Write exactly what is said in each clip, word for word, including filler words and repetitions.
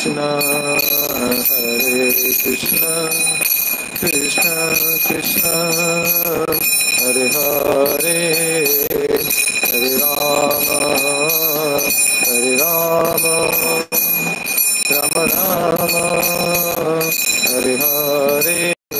Krishna, Hare Krishna, Krishna Krishna, Hare Hare, Hare Rama, Hare Rama, Rama Rama, Hare Hare.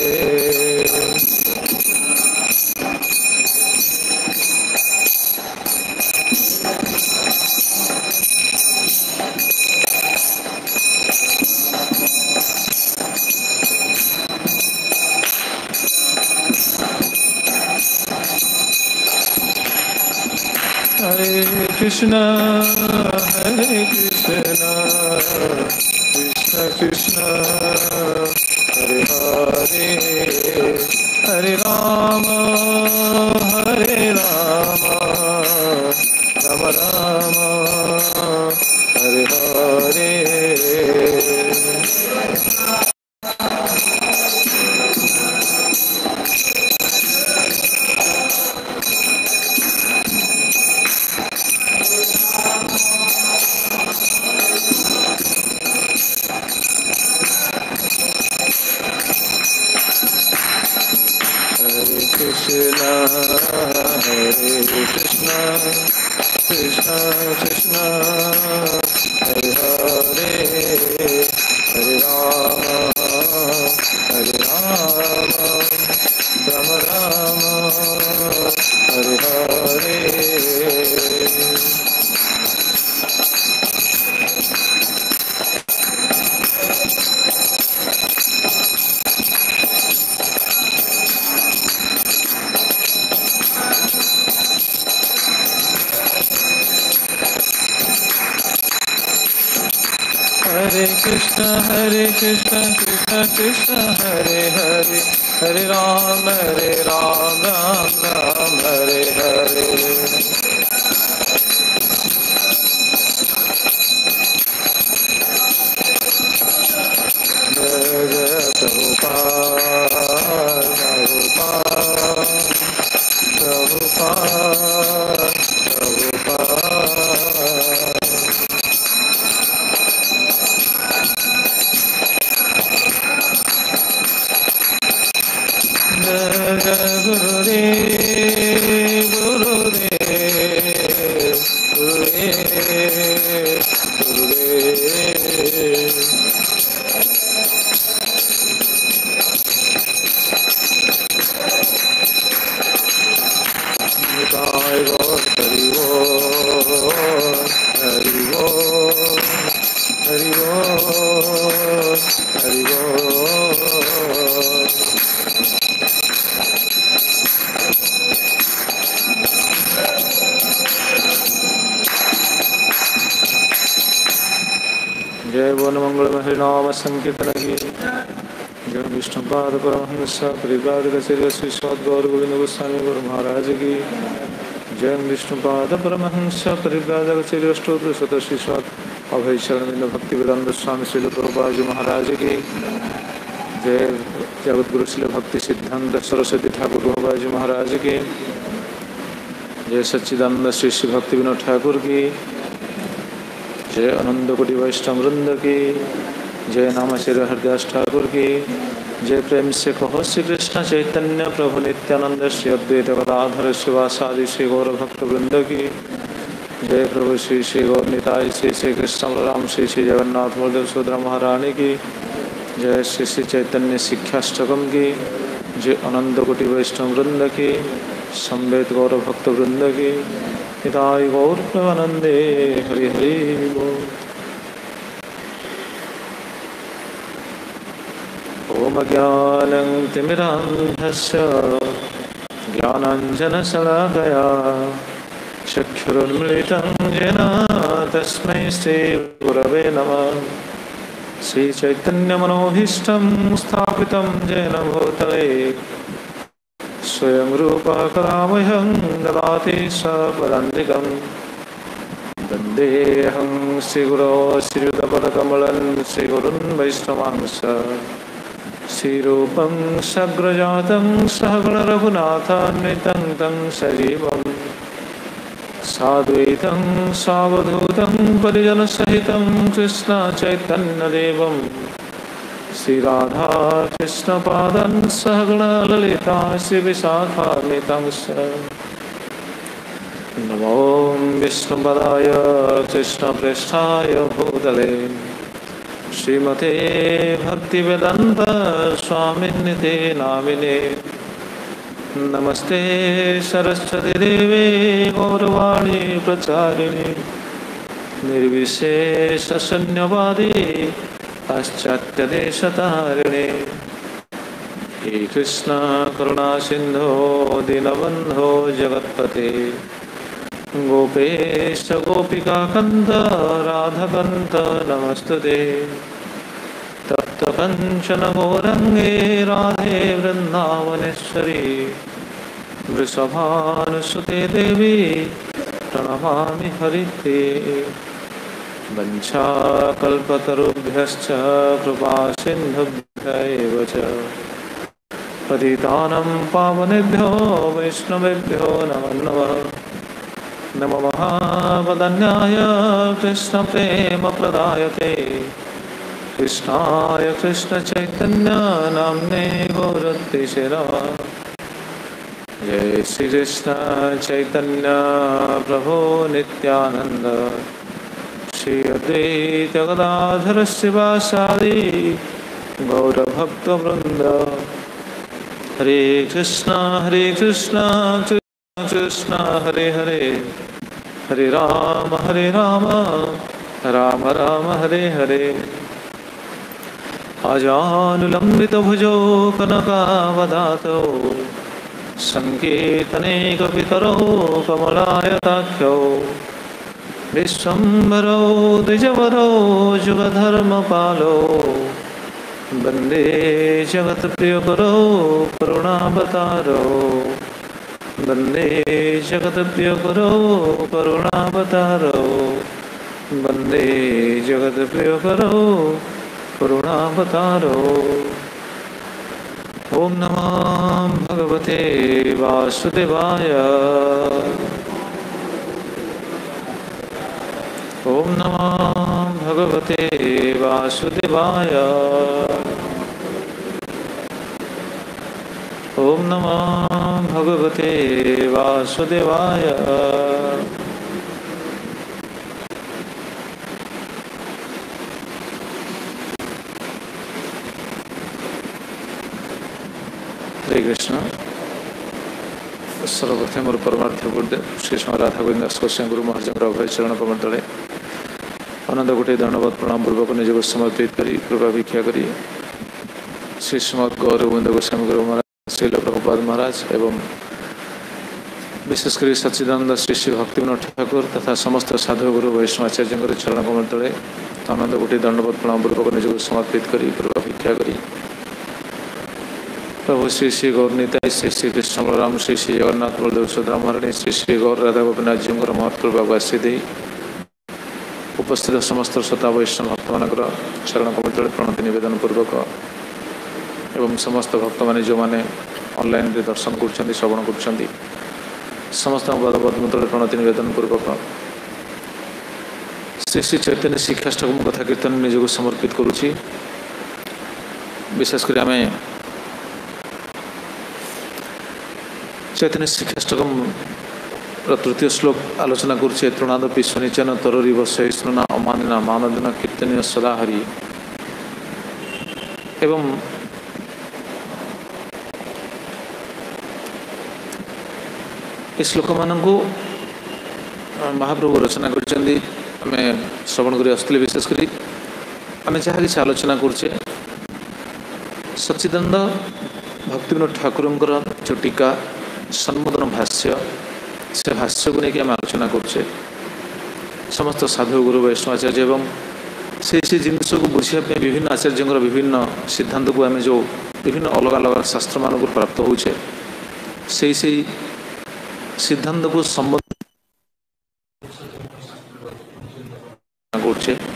Hare Krishna, Hare Krishna, Krishna Krishna, Hare Hare, Hare Rama, Hare Rama, Rama Rama, Hare Hare. Krishna, Hare Krishna, Krishna Krishna, Hare Hare, Hare Rama, Hare Rama, Rama Rama, Hare Hare. Hare Krishna, Hare Krishna, Krishna Krishna, Hare Hare, Hare Rama, Hare Rama, Rama Rama, Hare Hare. Jai Jai Prabhupada, Prabhupada, Prabhupada, Prabhupada. Gurudev, Gurudev, Gurudev, Gurudev. Nitai Gaur Hari Bol, Hari Bol, Hari Bol, Hari Bol. जय बोल मंगल हरिनाम संकीर्तन की जय विष्णुपाद परमहंस परिव्राजक श्री श्री सद्गुरु गोविंद गोस्वामी गुरु महाराज की जय विष्णुपाद परमहंस परिव्राजक श्री अष्टोत्तर शत श्री सद अभय शरण भक्ति वेदांत स्वामी श्री प्रभुपाद जी महाराज की जय जगत गुरु श्री भक्ति सिद्धांत सरस्वती ठाकुर प्रभुपाद जी महाराज की जय सच्चिदानंद श्री श्री भक्ति विनोद ठाकुर की जय आनंद कोटि वैष्णव वृंद की जय नाम श्री हरदास ठाकुर की जय प्रेम से कहो श्री कृष्ण चैतन्य प्रभु नित्यानंद श्री अद्वैत गदाधर शिवासादि श्री गौर भक्त वृंद की जय प्रभु श्री श्री गौर निताय श्री श्री कृष्ण बलराम श्री श्री जगन्नाथ बलदेव सुभद्रा महारानी की जय श्री श्री चैतन्य शिक्षाष्टकम की जय आनंद कोटि वैष्णव वृंद की संवेद गौर भक्त वृंद की निताय गौर प्रेमानंदे हरि हरि बोल। ओम ज्ञानं तिमिरान्धस्य ज्ञानाञ्जनशलाकया चक्षुरुन्मिलितं येन तस्मै श्रीगुरवे नमः। श्रीचैतन्यमनोभीष्टं स्थापितं येन भूतले स्वयं रूपः करामह्यं ददाति सपदान्तिकं वन्देऽहं श्रीगुरो श्रीयुतपदकमलं श्रीगुरुन् वैष्णवांश श्रीरूपं सग्रजातं सहगणरघुनाथान्वितं तं सजीवं साद्वैतं सावधूतं परिजनसहितं कृष्ण चैतन्यदेवं श्रीराधा कृष्णपादं सहगणा ललिता श्रीविशाखान्वितांश्च नमो विष्णुपदाय कृष्णप्रेष्ठाय भूतले श्रीमते भक्तिवेदान्त स्वामिन्निते नामिने नमस्ते सरस्वती देवे गौरवाणी प्रचारिणे निर्विशेषशून्यवादी पाश्चात्यदेशतारिणे हे कृष्ण करुणा सिंधो दीनबंधो जगत्पते गोपेश गोपिकाकन्द राधाकान्त नमस्तुते तप्त कंचन गौरंगे राधे वृंदावनेश्वरी वृषभानुसुते देवी प्रणमामि हरिप्रिये वंशाकल्पतरुभ्यश्च कृपा सिन्धुभ्यैव च पतितानं पावनेभ्यो वैष्णवेभ्यो नमो नमः नमो महावदन्याय कृष्णप्रेमप्रदायते कृष्णाय कृष्ण चैतन्य नाम्ने गौरतिशेर जय श्री कृष्ण चैतन्य प्रभु नित्यानंद श्री अद्वैत गदाधर शिवासादि गौरभक्तवृंद हरे कृष्ण हरे कृष्ण कृष्ण कृष्ण हरे हरे हरे राम हरे राम राम राम हरे हरे अजानुलंबित भुजो कनकावदातो संकीर्तने कपितरो कमलायताख्यो विश्वम्भरो द्विजवरो जुगधर्मपालो वन्दे जगत्प्रियकरो करुणावतारो वन्दे जगत्प्रियकरो करुणावतारो वन्दे जगत्प्रियकरो करुणावतारो ओम नमो भगवते वासुदेवाय ओम नमो भगवते वासुदेवाय ओम नमो भगवते वासुदेवाय हरे कृष्ण। सर्वप्रथम मोर परमार्थ गुरुदेव श्री श्री राधा गोविंद गोस्वामी गुरु महाराज अभय चरण कमल तले आनंद गोटे दंडवत प्रणाम पूर्वक निजक समर्पित करी कृपा भिक्षा करी श्री श्रीमद गौर गोविंद गोस्वामी गुरु महाराज श्रील प्रभुपाद महाराज एवं विशेषकर सच्चिदानंद श्री श्री भक्तिविनोद ठाकुर तथा समस्त साधु गुरु वैष्णवाचार्य चरण कमल तले आनंद गोटे दंडवत प्रणाम पूर्वक निजक समर्पित करी कृपा भिक्षा करी प्रभु श्री श्री गौर निताई श्री श्री कृष्ण बलराम श्री श्री जगन्नाथ बलदेव सुभद्रा महारानी श्री श्री गौर राधा गोपीनाथ जी महत्व आशी दे उपस्थित समस्त श्रोता वैष्णव भक्त मान चरण कमल तले प्रणति नवेदन पूर्वक एवं समस्त भक्त मैंने जो मैंने ऑनलाइन दर्शन कर श्रवण कर समस्त पदपद्म तले प्रणति नवेदन पूर्वक श्री श्री चैतन्य शिक्षाष्टकम कथा कीर्तन निजक समर्पित करुँची विशेषकर आम चैतन्य शिक्षाष्टकम तृतीय श्लोक आलोचना करुचे तृणादपि सुनिचन तरोरिव सहिष्णुना अमानिना मानदिना कीर्तनीय सदा हरि एवं इस श्लोक मानक महाप्रभु रचना कर श्रवण कर विशेषकर आम जहाँ कि आलोचना करुचे सच्चिदानंद भक्तिविनोद ठाकुर जो टीका सन्मोदन भाष्य से भाष्य को लेकिन आम आलोचना करुचे समस्त साधु गुरु वैष्णवाचार्य एवं से से जिनस को बुझापी विभिन्न आचार्य विभिन्न सिद्धांत को आम जो विभिन्न अलग अलग शास्त्र मान प्राप्त होचे से से सिद्धांत को संबोधन करुचे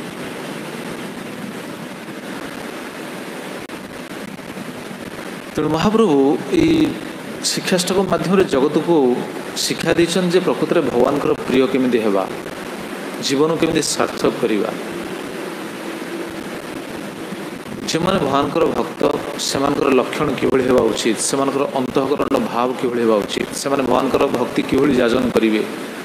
तेणु महाप्रभु ये शिक्षाष्टक माध्यम जगत को शिक्षा देछन जे प्रकृत रे भगवान कर प्रिय केमिति हेबा जीवन केमिति सार्थक करिबा जे माने भगवान कर भक्त से लक्षण किभଳି हेबा उचित से अंतःकरण भाव किभଳି हेबा उचित से भगवान कर भक्ति किभଳି जाजन करिवे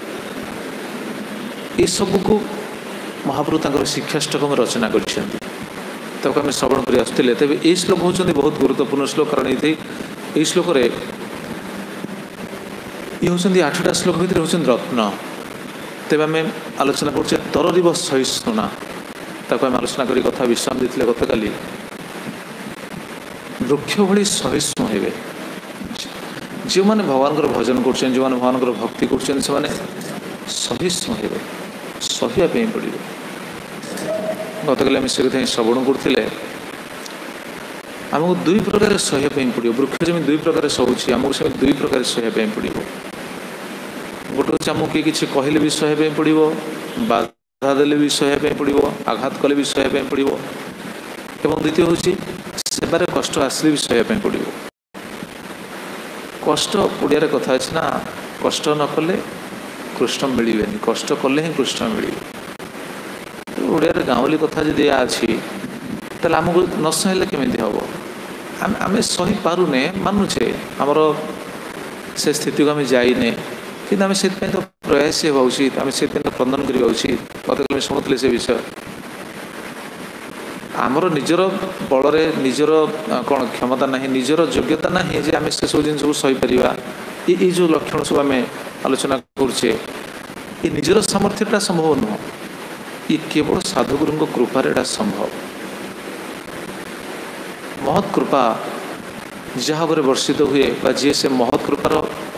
ये सब को महाप्रभु तांकर शिक्षाष्टक में रचना करिसेंती तक आम श्रवण कर आसुले तेज ये श्लोक होती बहुत गुरुत्वपूर्ण श्लोक कारण ये श्लोक रे ये होती आठटा श्लोक भितर होती रत्न तेज आम आलोचना कर तररीव सहिष्णुना ताको आम आलोचना करी कथा विश्राम देते गत काली वृक्ष भली सहिष्णु हे जो मैंने भगवान को भजन कर जो मैंने भगवान को भक्ति कर सहिष्णु हे सहिया पड़ो गत काली आम से कथा श्रवण करते आमको दुई प्रकार सह्या पड़ो वृक्ष जमी दुई प्रकार सहूँ आमको से दुई प्रकार सह्या पड़ो गोटे हूँ आमको किए किसी कहले भी सह्या पड़ो बाधा देले भी सह्या पड़ो आघात कले भी सह्या पड़ो एवं द्वितीय हूँ सेबार कष्ट आसले भी सह्या पड़ो कष्ट ओडिया कथा अच्छे ना कष्ट न कले कृष्ण मिले कष्ट कले ही कृष्ण मिले ओडिया गाँवली कथा जदि या अच्छी ताले आमको न सहले केमिति हम आम सही पारुने मानुचे आमर से स्थिति को आम जाइने कि आम से तो प्रयास होगा उचित आम से क्रंदन करवा उचित गत शुणुले से विषय आमर निजर बल निजर कौन क्षमता ना निजर योग्यता ना जे आम से सब जिन सहीपर ये जो लक्षण सब आम आलोचना करुचे ये निजर सामर्थ्यटा संभव नुह ये केवल साधुगुरु कृपार एटा संभव महत् कृपा जहाँ पर वर्षित हुए जी से महत् कृपार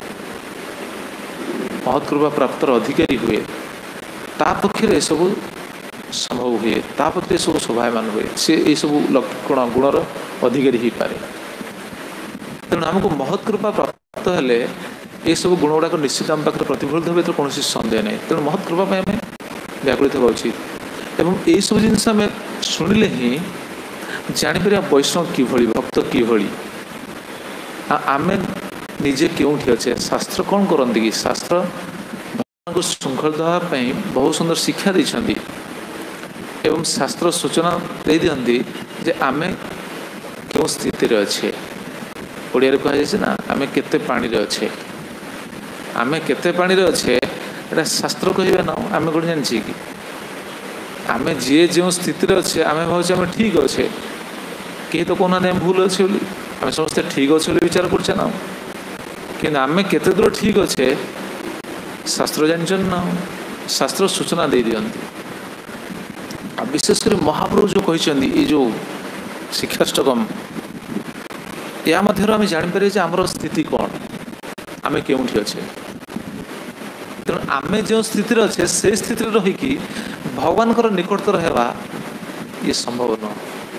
महत् कृपा प्राप्तर अधिकारी हुए ता पक्षे सब संभव हुए ता प्रति सब शोभायमान हुए सी ये सब लक्षण गुणर अधिकारी हो पाए तेणु आमको महत् कृपा प्राप्त हेले ये सब गुण गुड़ाक निश्चित आम पाखे प्रतिफलित हुए तो कौन सन्देह नहीं तेणु महत् कृपा आम व्याकुलित होगा उचित एवं यही सब जिनस आम शुणिले ही जापर वैष्णव किभली भक्त किभली आम निजे क्योंठी अच्छे शास्त्र कौन करती कि शास्त्र भगवान को श्रृंखल देवाई बहुत सुंदर शिक्षा देती एवं शास्त्र सूचना दे दिखती जे आम क्यों स्थिति अच्छे ओडिया कहुए ना आम केते पानी रे अच्छे आम केते पानी रे अच्छे एटा शास्त्र कहे ना आम कौन जानी कि आम जी जो स्थिति अच्छे आम भाव आम ठीक अच्छे कहीं तो कहना नहीं भूल अच्छे आम समस्ते ठीक अच्छे विचार करचे ना कि आम केते दूर ठीक अच्छे शास्त्र जानचन ना शास्त्र सूचना दे दियंती विशेषकर महाप्रभु जो कहते ये जो शिक्षाष्टकम या मध्य आम जापर आमर स्थिति कौन आम क्योंठी अच्छे तेणु आम जो स्थिति अच्छे से स्थिति रहीकि भगवान को निकटतर होगा ये संभव न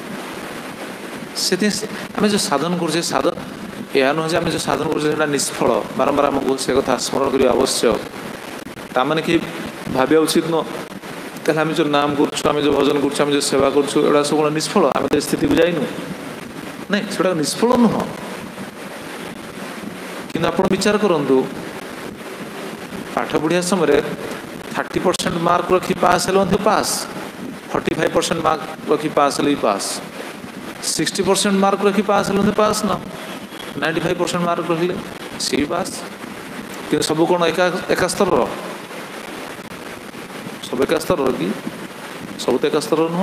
से आम जो साधन कर साधन यह नुहे आम जो साधन कर निष्फल बारंबार आमको से कथा स्मरण करने आवश्यक ताने कि भाविया उचित न तेल आम जो नाम करें जो भजन करें जो सेवा करा सब निष्फल आम तो स्थिति को जाइनु नहीं से निष्फल नुह कि आप विचार करूँ पाठ पढ़िया समय थर्टी परसेंट मार्क रखी पास हेल्ले pass forty five percent mark रखी पास हेल्ले पास सिक्सटी परसेंट मार्क रखी पास हेल्ले पास ना नाइंटी फाइव परसेंट मार्क रखिले सी पास कि सब कौन एका एका स्तर सब एका स्तर कि सब तो एका स्तर नुह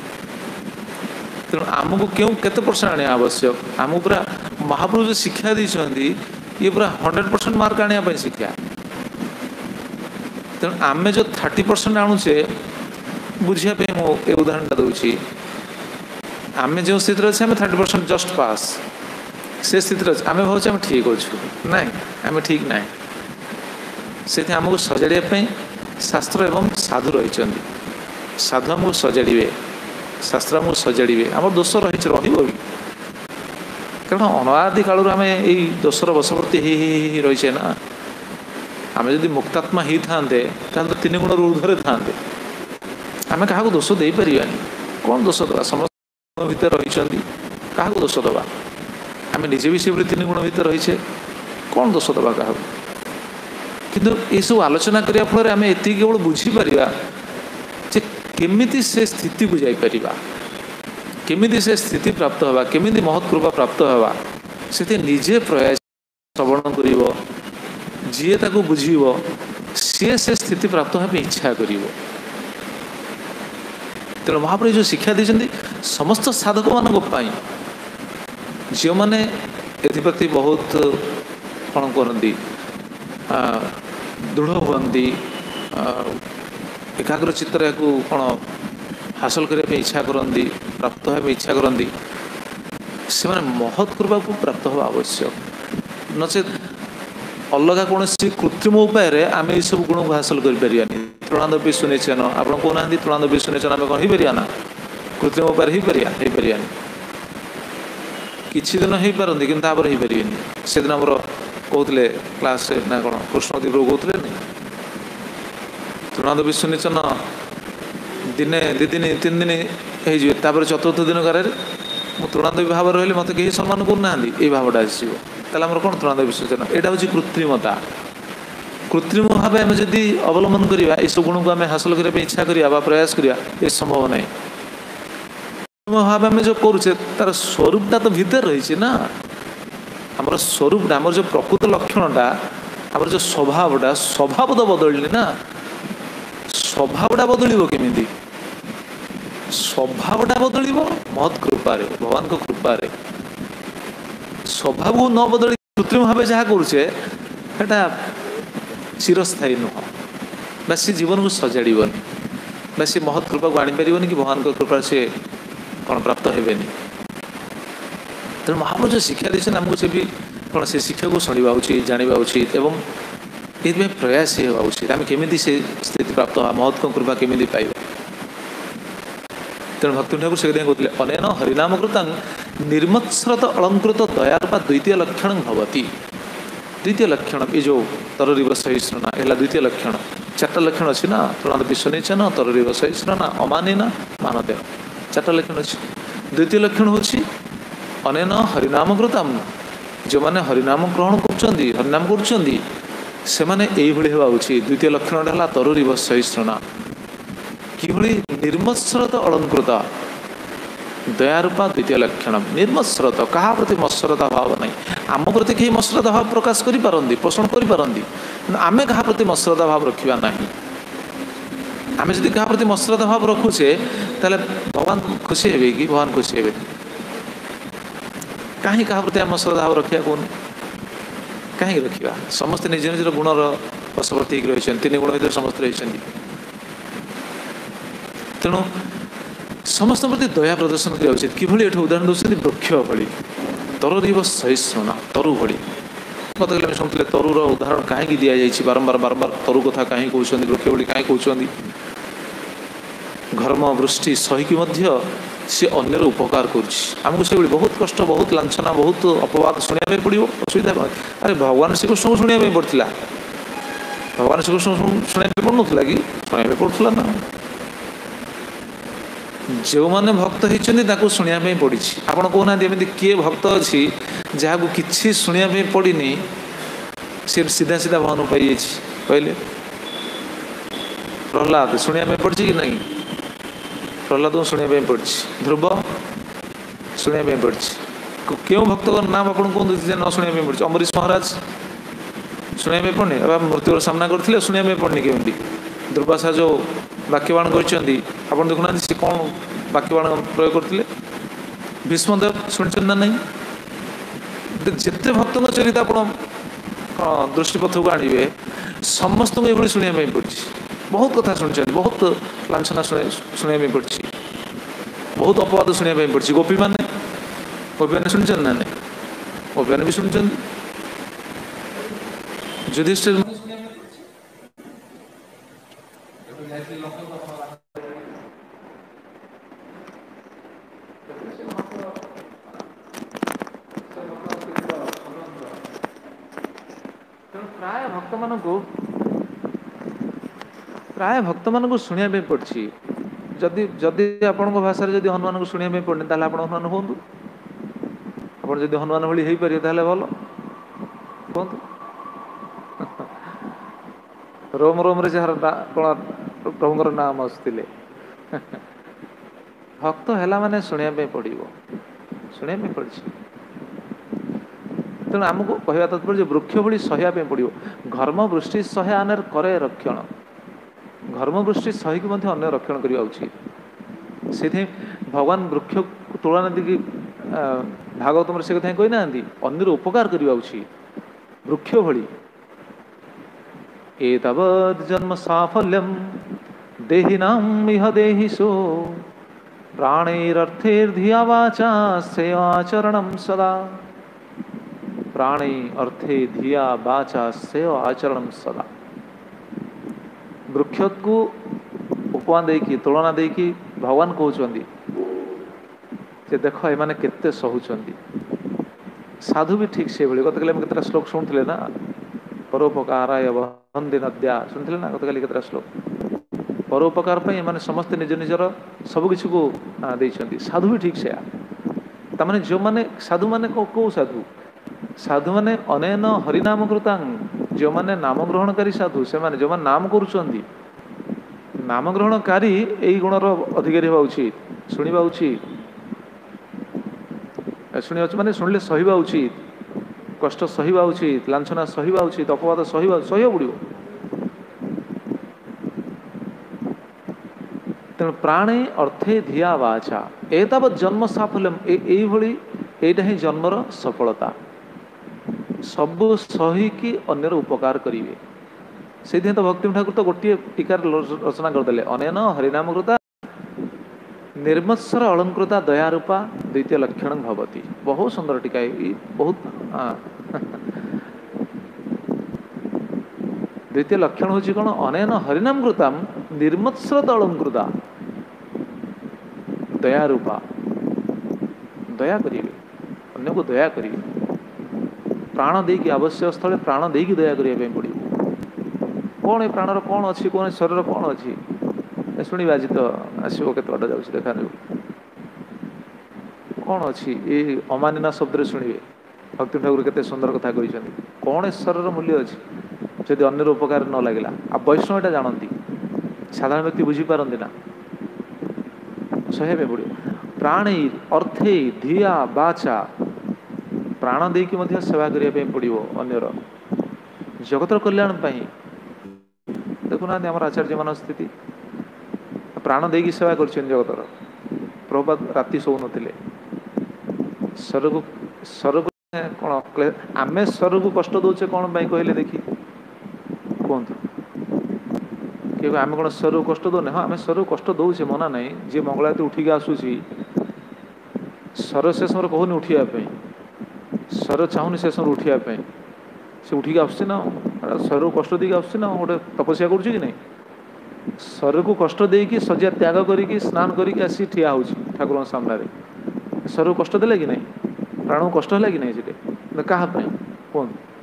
तेणु आमको क्यों केते परसेंट आने आवश्यक आमको पूरा महाप्रभु जो शिक्षा देते ये पूरा हंड्रेड परसेंट मार्क आने शिक्षा तेणु आम जो थर्टी परसेंट आणुचे बुझापी मुझे उदाहरणटा दूसरी आम जो स्थित अच्छे आम थर्टी परसेंट जस्ट पास से स्थित अच्छे आम भाव आम ठीक अच्छु ना आम ठीक ना से आमको सजाड़ापी शास्त्र एवं साधु रही साधु आमको सजाड़े शास्त्र आमको सजाड़े आम दोष रही रही कारण अनादि काल आम यही दोषर बशवर्ती ही रही ना आम जब मुक्तात्मा ही था तो तीन गुण ऊर्धे था आम क्या दोष दे पारानी कौन दोष दबा समस्त भितर रही क्या दोष दबा आम निजे भी से तीन गुण भितर रहीचे कौन दोष दबा क्या କିନ୍ତୁ ଏସବୁ ଆଲୋଚନା କରିବା ଫଳରେ ଆମେ ଏତିକି କେବଳ ବୁଝିପାରିବା ଯେ କେମିତି ସେ ସ୍ଥିତିକୁ ଯାଇପାରିବା, କେମିତି ସେ ସ୍ଥିତି ପ୍ରାପ୍ତ ହେବା, କେମିତି ମହତ୍ କୃପା ପ୍ରାପ୍ତ ହେବା, ସେଥି ନିଜେ ପ୍ରୟାସ ଶ୍ରବଣ କରିବ। ଯିଏ ତାକୁ ବୁଝିବ ସିଏ ସେ ସ୍ଥିତି ପ୍ରାପ୍ତ ହେବା ପାଇଁ ଇଚ୍ଛା କରିବ। ତେଣୁ ମହାପ୍ରଭୁ ଯେଉଁ ଶିକ୍ଷା ଦେଇଛନ୍ତି ସମସ୍ତ ସାଧକମାନଙ୍କ ପାଇଁ, ଯେଉଁମାନେ ଏଥିପ୍ରତି ବହୁତ କ'ଣ କରନ୍ତି, ଦୃଢ଼ ହୁଅନ୍ତି, ଏକାଗ୍ର ଚିତ୍ତରେ ଏହାକୁ କ'ଣ ହାସଲ କରିବା ପାଇଁ ଇଚ୍ଛା କରନ୍ତି, ପ୍ରାପ୍ତ ହେବା ପାଇଁ ଇଚ୍ଛା କରନ୍ତି, ସେମାନେ ମହତ୍ କୃପାକୁ ପ୍ରାପ୍ତ ହେବା ଆବଶ୍ୟକ। ନଚେତ୍ ଅଲଗା କୌଣସି କୃତ୍ରିମ ଉପାୟରେ ଆମେ ଏସବୁ ଗୁଣକୁ ହାସଲ କରିପାରିବାନି। ତୃଣାଦପି ସୁନିଚନ, ଆପଣ କହୁନାହାନ୍ତି ତୃଣାଦପି ସୁନିଚନ ଆମେ କ'ଣ ହେଇପାରିବା ନା? କୃତ୍ରିମ ଉପାୟରେ ହେଇପାରିବା? ହେଇପାରିବାନି। କିଛି ଦିନ ହେଇପାରନ୍ତି କିନ୍ତୁ ତାପରେ ହେଇପାରିବେନି। ସେଦିନ ଆମର କହୁଥିଲେ କ୍ଲାସରେ ନା କ'ଣ କୃଷ୍ଣଦେବ କହୁଥିଲେ ନି, ତୃଣାଦପି ସୁନିଚନ ଦିନେ ଦୁଇ ଦିନ ତିନି ଦିନ ହେଇଯିବେ, ତାପରେ ଚତୁର୍ଥ ଦିନ କାରରେ ମୁଁ ତୃଣାଦପି ଭାବରେ ରହିଲେ ମୋତେ କେହି ସମ୍ମାନ କରୁନାହାନ୍ତି, ଏଇ ଭାବଟା ଆସିଯିବ। ତାହେଲେ ଆମର କ'ଣ ତୃଣାଦପି ସୁନିଚନ? ଏଇଟା ହେଉଛି କୃତ୍ରିମତା। କୃତ୍ରିମ ଭାବେ ଆମେ ଯଦି ଅବଲମ୍ବନ କରିବା, ଏସବୁ ଗୁଣକୁ ଆମେ ହାସଲ କରିବା ପାଇଁ ଇଚ୍ଛା କରିବା ବା ପ୍ରୟାସ କରିବା, ଏ ସମ୍ଭବ ନାହିଁ। କୃତ୍ରିମ ଭାବେ ଆମେ ଯେଉଁ କରୁଛେ ତାର ସ୍ୱରୂପଟା ତ ଭିତରେ ରହିଛି ନା। ଆମର ସ୍ୱରୂପଟା, ଆମର ଯେଉଁ ପ୍ରକୃତ ଲକ୍ଷଣଟା, ଆମର ଯେଉଁ ସ୍ୱଭାବଟା, ସ୍ୱଭାବ ତ ବଦଳିନି ନା। ସ୍ୱଭାବଟା ବଦଳିବ କେମିତି? ସ୍ୱଭାବଟା ବଦଳିବ ମହତ୍ କୃପାରେ, ଭଗବାନଙ୍କ କୃପାରେ। ସ୍ୱଭାବକୁ ନ ବଦଳି କୃତ୍ରିମ ଭାବେ ଯାହା କରୁଛେ ସେଟା ଚିରସ୍ଥାୟୀ ନୁହଁ, ବା ସେ ଜୀବନକୁ ସଜାଡ଼ିବନି, ବା ସେ ମହତ୍ କୃପାକୁ ଆଣିପାରିବନି, କି ଭଗବାନଙ୍କ କୃପାରେ ସେ କ'ଣ ପ୍ରାପ୍ତ ହେବେନି। ତେଣୁ ମହାପ୍ରଭୁ ଯେଉଁ ଶିକ୍ଷା ଦେଇଛନ୍ତି ଆମକୁ ସେ ବି କ'ଣ ସେ ଶିକ୍ଷାକୁ ଶୁଣିବା ଉଚିତ, ଜାଣିବା ଉଚିତ ଏବଂ ଏଥିପାଇଁ ପ୍ରୟାସ ହେବା ଉଚିତ। ଆମେ କେମିତି ସେ ସ୍ଥିତି ପ୍ରାପ୍ତ ହେବା, ମହତ୍ଙ୍କ କୃପା କେମିତି ପାଇବା। ତେଣୁ ଭକ୍ତି ଠାକୁର ସେଥିପାଇଁ କହୁଥିଲେ ଅନେନ ହରିନାମ କୃତାଂ ନିର୍ମତ୍ସ୍ରତ ଅଳଙ୍କୃତ ଦୟାରୂପା ଦ୍ୱିତୀୟ ଲକ୍ଷଣ ଭବତି। ଦ୍ୱିତୀୟ ଲକ୍ଷଣ ଏ ଯେଉଁ ତରରିବ ସହିଷ୍ଣୁନା ହେଲା ଦ୍ୱିତୀୟ ଲକ୍ଷଣ। ଚାରିଟା ଲକ୍ଷଣ ଅଛି ନା, ତୃଣାଦପି ସୁନିଚନ, ତରରିବ ସହିଷ୍ଣୁନା, ଅମାନିନା, ମାନଦେୟ, ଚାରିଟା ଲକ୍ଷଣ ଅଛି। ଦ୍ୱିତୀୟ ଲକ୍ଷଣ ହେଉଛି ଅନେନ ହରିନାମ କୃତାଂ, ଯେଉଁମାନେ ହରିନାମ ଗ୍ରହଣ କରୁଛନ୍ତି, ହରିନାମ କରୁଛନ୍ତି, ସେମାନେ ଏଇଭଳି ହେବା ଉଚିତ। ଦ୍ୱିତୀୟ ଲକ୍ଷଣଟା ହେଲା ତରୁରିବ ସହିଷ୍ଣୁନା। କିଭଳି? ନିର୍ମତ୍ସ୍ରତ ଅଳଙ୍କୃତ ଦୟାରୂପା ଦ୍ୱିତୀୟ ଲକ୍ଷଣ। ନିର୍ମତ୍ସ୍ରତ, କାହା ପ୍ରତି ମତ୍ସରତା ଭାବ ନାହିଁ। ଆମ ପ୍ରତି କେହି ମତ୍ସରତା ଭାବ ପ୍ରକାଶ କରିପାରନ୍ତି, ପୋଷଣ କରିପାରନ୍ତି, କିନ୍ତୁ ଆମେ କାହା ପ୍ରତି ମତ୍ସରତା ଭାବ ରଖିବା ନାହିଁ। ଆମେ ଯଦି କାହା ପ୍ରତି ମତ୍ସରତା ଭାବ ରଖୁଛେ ତାହେଲେ ଭଗବାନ ଖୁସି ହେବେ କି? ଭଗବାନ ଖୁସି ହେବେ। କାହିଁ କାହା ପ୍ରତି ଆମେ ମତ୍ସରତା ଭାବ ରଖିବା କହୁନୁ? କାହିଁକି ରଖିବା? ସମସ୍ତେ ନିଜ ନିଜର ଗୁଣର ବଶବର୍ତ୍ତୀ ହେଇକି ରହିଛନ୍ତି, ତିନି ଗୁଣ ଭିତରେ ସମସ୍ତେ ରହିଛନ୍ତି। ତେଣୁ ସମସ୍ତଙ୍କ ପ୍ରତି ଦୟା ପ୍ରଦର୍ଶନ କରିବା ଉଚିତ। କିଭଳି ଏଠି ଉଦାହରଣ ଦେଉଛନ୍ତି ବୃକ୍ଷ ଭଳି, ତରୁରିବ ସହିଷ୍ଣୁନା, ତରୁ ଭଳି। ଗତକାଲି ଆମେ ଶୁଣୁଥିଲେ ତରୁର ଉଦାହରଣ କାହିଁକି ଦିଆଯାଇଛି, ବାରମ୍ବାର ବାରମ୍ବାର ତରୁ କଥା କାହିଁକି କହୁଛନ୍ତି, ବୃକ୍ଷ ଭଳି କାହିଁକି କହୁଛନ୍ତି? ଘର୍ମ ବୃଷ୍ଟି ସହିକି ମଧ୍ୟ ସେ ଅନ୍ୟର ଉପକାର କରୁଛି। ଆମକୁ ସେଭଳି ବହୁତ କଷ୍ଟ, ବହୁତ ଲାଞ୍ଛନା, ବହୁତ ଅପବାଦ ଶୁଣିବା ପାଇଁ ପଡ଼ିବ, ଅସୁବିଧା କ'ଣ? ଆରେ ଭଗବାନ ଶ୍ରୀକୃଷ୍ଣଙ୍କୁ ଶୁଣିବା ପାଇଁ ପଡ଼ିଥିଲା। ଭଗବାନ ଶ୍ରୀକୃଷ୍ଣଙ୍କୁ ଶୁଣିବା ପାଇଁ ପଡ଼ୁନଥିଲା କି? ଶୁଣିବା ପାଇଁ ପଡ଼ୁଥିଲା ନା। ଯେଉଁମାନେ ଭକ୍ତ ହେଇଛନ୍ତି ତାକୁ ଶୁଣିବା ପାଇଁ ପଡ଼ିଛି। ଆପଣ କହୁନାହାନ୍ତି ଏମିତି କିଏ ଭକ୍ତ ଅଛି ଯାହାକୁ କିଛି ଶୁଣିବା ପାଇଁ ପଡ଼ିନି, ସେ ସିଧା ସିଧା ଭଗବାନ ପାଇଯାଇଛି? କହିଲେ ପ୍ରହ୍ଲାଦ ଶୁଣିବା ପାଇଁ ପଡ଼ିଛି କି ନାହିଁ? ପ୍ରହ୍ଲାଦଙ୍କୁ ଶୁଣିବା ପାଇଁ ପଡ଼ିଛି। ଧ୍ରୁବ ଶୁଣିବା ପାଇଁ ପଡ଼ିଛି। କେଉଁ ଭକ୍ତଙ୍କ ନାମ ଆପଣ କୁହନ୍ତୁ ଯେ ନ ଶୁଣିବା ପାଇଁ ପଡ଼ିଛି? ଅମ୍ବରୀଶ ମହାରାଜ ଶୁଣିବା ପାଇଁ ପଡ଼ିନି? ଏବେ ମୃତ୍ୟୁର ସାମ୍ନା କରିଥିଲେ, ଶୁଣିବା ପାଇଁ ପଡ଼ିନି କେମିତି? ଦୁର୍ବାସା ଯେଉଁ ବାକ୍ୟବାଣ କରିଛନ୍ତି ଆପଣ ଦେଖୁନାହାନ୍ତି, ସେ କ'ଣ ବାକ୍ୟବାଣ ପ୍ରୟୋଗ କରିଥିଲେ? ଭୀଷ୍ମଦେବ ଶୁଣିଛନ୍ତି ନା ନାହିଁ? ଯେତେ ଭକ୍ତଙ୍କ ଚରିତ ଆପଣ ଦୃଷ୍ଟିପଥକୁ ଆଣିବେ, ସମସ୍ତଙ୍କୁ ଏଭଳି ଶୁଣିବା ପାଇଁ ପଡ଼ିଛି। ବହୁତ କଥା ଶୁଣିଛନ୍ତି, ବହୁତ ଲାଞ୍ଛନା ଶୁଣିବା ପାଇଁ ପଡ଼ିଛି, ବହୁତ ଅପବାଦ ଶୁଣିବା ପାଇଁ ପଡ଼ିଛି। ଗୋପୀମାନେ ଗୋପୀମାନେ ଶୁଣିଛନ୍ତି ନା ନାହିଁ? ଗୋପୀମାନେ ବି ଶୁଣିଛନ୍ତି। ଯୁଧିଷ୍ଠିର ପ୍ରାୟ ଭକ୍ତମାନଙ୍କୁ ପ୍ରାୟ ଭକ୍ତମାନଙ୍କୁ ଶୁଣିବା ପାଇଁ ପଡ଼ିଛି। ଯଦି ଯଦି ଆପଣଙ୍କ ଭାଷାରେ ଯଦି ହନୁମାନଙ୍କୁ ଶୁଣିବା ପାଇଁ ପଡ଼ୁନି, ତାହେଲେ ଆପଣ ହନୁମାନ ହୁଅନ୍ତୁ। ଆପଣ ଯଦି ହନୁମାନ ଭଳି ହେଇପାରିବେ ତାହେଲେ ଭଲ, କୁହନ୍ତୁ। रोम रोम रे जार कौन प्रभुଙ୍କର नाम आसुले भक्त है माने शुणा पड़ो शुणा पड़ी तेणु आमको कहवा तात्पर्य वृक्ष भली सहया पड़ो घर्म वृष्टि सहे आने करे रक्षण घर्म वृष्टि सही अन्य रक्षण करवा उचित से भगवान वृक्ष तुलना देखिए भागवतम से कथा कही ना अन्यर उपकार करवा उचित वृक्ष भली एतावद् जन्म साफल्यम देहिनां इह देहिषु प्राणैरर्थैर्धिया वाचा सेवाचरणं सदा प्राणे अर्थे धिया वाचा सेवा आचरणं सदा वृक्ष को उपमा देकी तुलना देकी भगवान कहते देख एमाने केते सहुचंदी साधु भी ठीक से भाई गत काली केतटा श्लोक शुणुले ना परोपकाराय वहन्ति नद्या शुणुले ना गत काली केतटा श्लोक परोपकार एमाने समस्ते निज निजर सबकिछि को देइछंती साधु भी ठीक से तामाने जो माने साधु माने को को साधु साधु माने अनेन हरिनाम कृतां जो माने नाम ग्रहणकारी साधु से माने जो माने नाम करूछंती नाम ग्रहणकारी एई गुणर अधिकारी हेबा उचित शुणिबा उचित शुणी माने शुणिले सहिबा उचित कष्ट सहिबा उचित लांछना सहिबा उचित अपवाद सहिबा सह्य पड़ो तेणु प्राणे अर्थे धिया वाचा एतावत् जन्म साफल्यम एभली एटा ही जन्मर सफलता सब सहीकि अन्यर उपकार करेंगे से तो भक्ति ठाकुर तो गोटे टीकार रचना करदे अनेन हरिनाम कृता निर्मत्सर अलंकृता दयारूपा द्वितीय लक्षण भवती बहुत सुंदर टीका बहुत द्वितीय लक्षण हूँ कौन अनेन हरिनाम कृता निर्मत्सर अलंकृता दयारूपा दया करेंगे अन्य को दया करेंगे प्राण देकी आवश्यक स्थले प्राण देकी दया करने पड़ो कौन ये प्राणर कौन अच्छी कौन शरीर कौन अच्छी शुणा आज तो आसो के बाटा जाऊँ देखा कौन अच्छी ये अमानिना शब्द शुणे भक्ति ठाकुर केते सुंदर कथा कहते कौन शरीर मूल्य अच्छी जदि अन्यर उपकार न लगे आ वैष्णव एटा जानती साधारण व्यक्ति बुझीपारती ना सहे पड़ो प्राणे अर्थे धिया बाचा प्राण देकी मध्य सेवा करने पड़ो अन्यर जगतर कल्याण देखुना आम आचार्य मान स्थिति प्राण देकी सेवा कर जगतर प्रभुपाद राति शो नथिले शरीर को शरीर को कौन आम शरीर को कष्ट दौचे कौन कहले देखी कहतु कि आम कौन शरीर को कष्ट दौने हाँ आम शरीर को कष्ट दौचे मना ना जी मंगला उठिक आसूसी शरीर से समय कहूनी उठापी शरीर चाहूनी से समय उठापी से उठिक आस ना शरीर को कष्ट देकी आस गोटे तपस्या कर शरीर को कष्ट देकी सज्जा त्याग करके स्नान करके आसी ठिया हो ठाकुर सामने शरीर को कष्ट देला कि नहीं प्राण को कष्ट है कि नहीं सीटे क्या कहूँ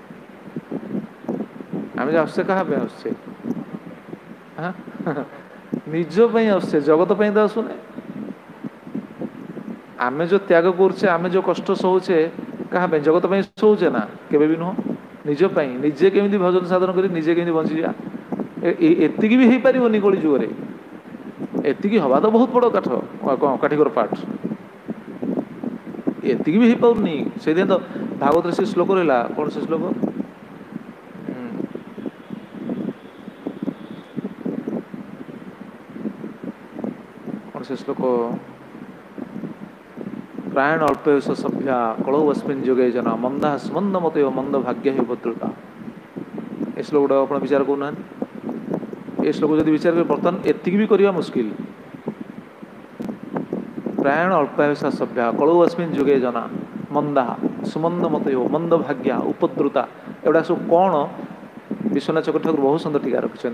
आम जो आसचे क्या आसचे हाँ निजपाई आसचे जगत तो आसुने आम जो त्याग करे आम जो कष्ट सहूचे क्या जगत सहूचे ना केवे भी नुह निजपाई निजे केमी भजन साधन कर निजे केमी बची जा एतिक भी हो पारनि कली जुगे एतिक हवा तो बहुत बड़ काठ काठिकर पाठ एतिक भी हो पारनि से तो भागवत से श्लोक रहा कौन से श्लोक कौन से श्लोक प्रायण अल्पयुष सभ्या कलौ अस्मिन् जुगे जना मंदा स्मंद मत मंद भाग्य ही भद्रता ये श्लोक आप विचार करना ये श्लोक जब विचार कर बर्तमान एतिक भी करवा मुस्किल प्रायण अल्पायुष सभ्या कलौ अस्मिन् जुगे जना मंदा सुमंद मत मंद भाग्या उपद्रुता एगुड़ा सब कौन विश्वनाथ चक्र ठाकुर बहुत सुंदर टीका रखिंट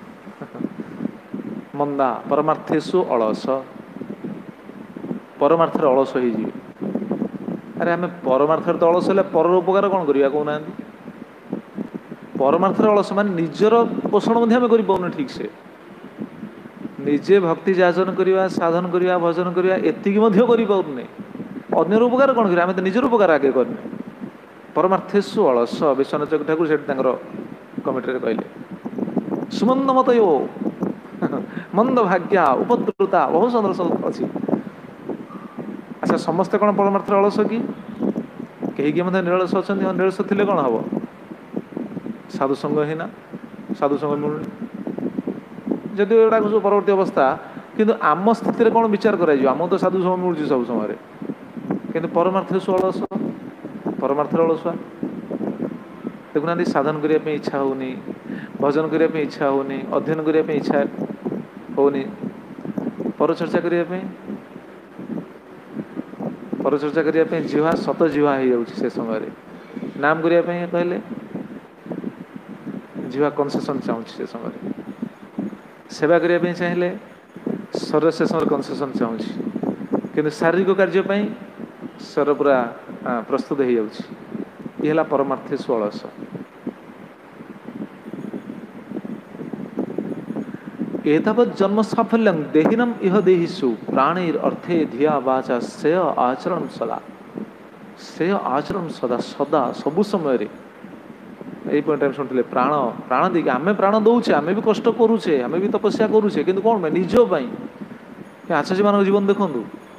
मंदा परमार्थेशु अलस परमार्थर अलस हो अरे आम परमार्थर तो अलस है पर उपकार कौन करवा कहना परमार्थर अलस मान निजर पोषण कर ठीक से निजे भक्ति जाचन करवा साधन करवा भजन करवा एतिक करने अन्यर उपकार कौन कर तो निजर उपकार आगे करने परमार्थेशु अलस विश्वनाथ चक्र ठाकुर से कमेंट्री कहले ସୁମନ୍ଦ ମତୟୋ ମନ୍ଦ ଭାଗ୍ୟା ଉପଦ୍ରୁତା ବହୁ ସୁନ୍ଦର ସବୁ ଅଛି। ଆଚ୍ଛା ସମସ୍ତେ କଣ ପରମାର୍ଥରେ ଅଳସ କି? କେହି କିଏ ମଧ୍ୟ ନିରଳସ ଅଛନ୍ତି? ନିରଳସ ଥିଲେ କଣ ହବ? ସାଧୁ ସଙ୍ଗ ହୀନା, ସାଧୁ ସଙ୍ଗ ମିଳୁନି। ଯଦିଓ ଏଗୁଡ଼ାକ ସବୁ ପରବର୍ତ୍ତୀ ଅବସ୍ଥା, କିନ୍ତୁ ଆମ ସ୍ଥିତିରେ କଣ ବିଚାର କରାଯିବ? ଆମକୁ ତ ସାଧୁ ସଙ୍ଗ ମିଳୁଛି ସବୁ ସମୟରେ, କିନ୍ତୁ ପରମାର୍ଥରେ ସବୁ ଅଳସ, ପରମାର୍ଥରେ ଅଳସୁଆ। ଦେଖୁନାହାନ୍ତି ସାଧନ କରିବା ପାଇଁ ଇଚ୍ଛା ହଉନି, ଭଜନ କରିବା ପାଇଁ ଇଚ୍ଛା ହଉନି, ଅଧ୍ୟୟନ କରିବା ପାଇଁ ଇଚ୍ଛା ହଉନି, ପରଚର୍ଚ୍ଚା କରିବା ପାଇଁ ପରଚର୍ଚ୍ଚା କରିବା ପାଇଁ ଜିହ୍ୱା ଶତ ଜିହ୍ୱା ହେଇଯାଉଛି ସେ ସମୟରେ। ନାମ କରିବା ପାଇଁ କହିଲେ ଜିହ୍ୱା କନସେସନ୍ ଚାହୁଁଛି ସେ ସମୟରେ। ସେବା କରିବା ପାଇଁ ଚାହିଁଲେ ଶରୀର ସେ ସମୟରେ କନସେସନ୍ ଚାହୁଁଛି, କିନ୍ତୁ ଶାରୀରିକ କାର୍ଯ୍ୟ ପାଇଁ ଶରୀର ପୁରା ପ୍ରସ୍ତୁତ ହେଇଯାଉଛି। ଇଏ ହେଲା ପରମାର୍ଥେଷୁ ଅଳସ। ଏତାବତ୍ ଜନ୍ମ ସାଫଲ୍ୟଂ ଦେହିନମ୍ ଇହ ଦେହିଷୁ ପ୍ରାଣୈର୍ ଅର୍ଥେ ଧିୟା ବାଚା ଶ୍ରେୟ ଆଚରଣ ସଦା। ଶ୍ରେୟ ଆଚରଣ ସଦା, ସଦା ସବୁ ସମୟରେ। ଏଇ ପଏଣ୍ଟ ଆମେ ଶୁଣିଥିଲେ, ପ୍ରାଣ ପ୍ରାଣ ଦେଇକି ଆମେ ପ୍ରାଣ ଦଉଛେ, ଆମେ ବି କଷ୍ଟ କରୁଛେ, ଆମେ ବି ତପସ୍ୟା କରୁଛେ, କିନ୍ତୁ କଣ ପାଇଁ? ନିଜ ପାଇଁ। ଆଚାର୍ଯ୍ୟ ମାନଙ୍କ ଜୀବନ ଦେଖନ୍ତୁ,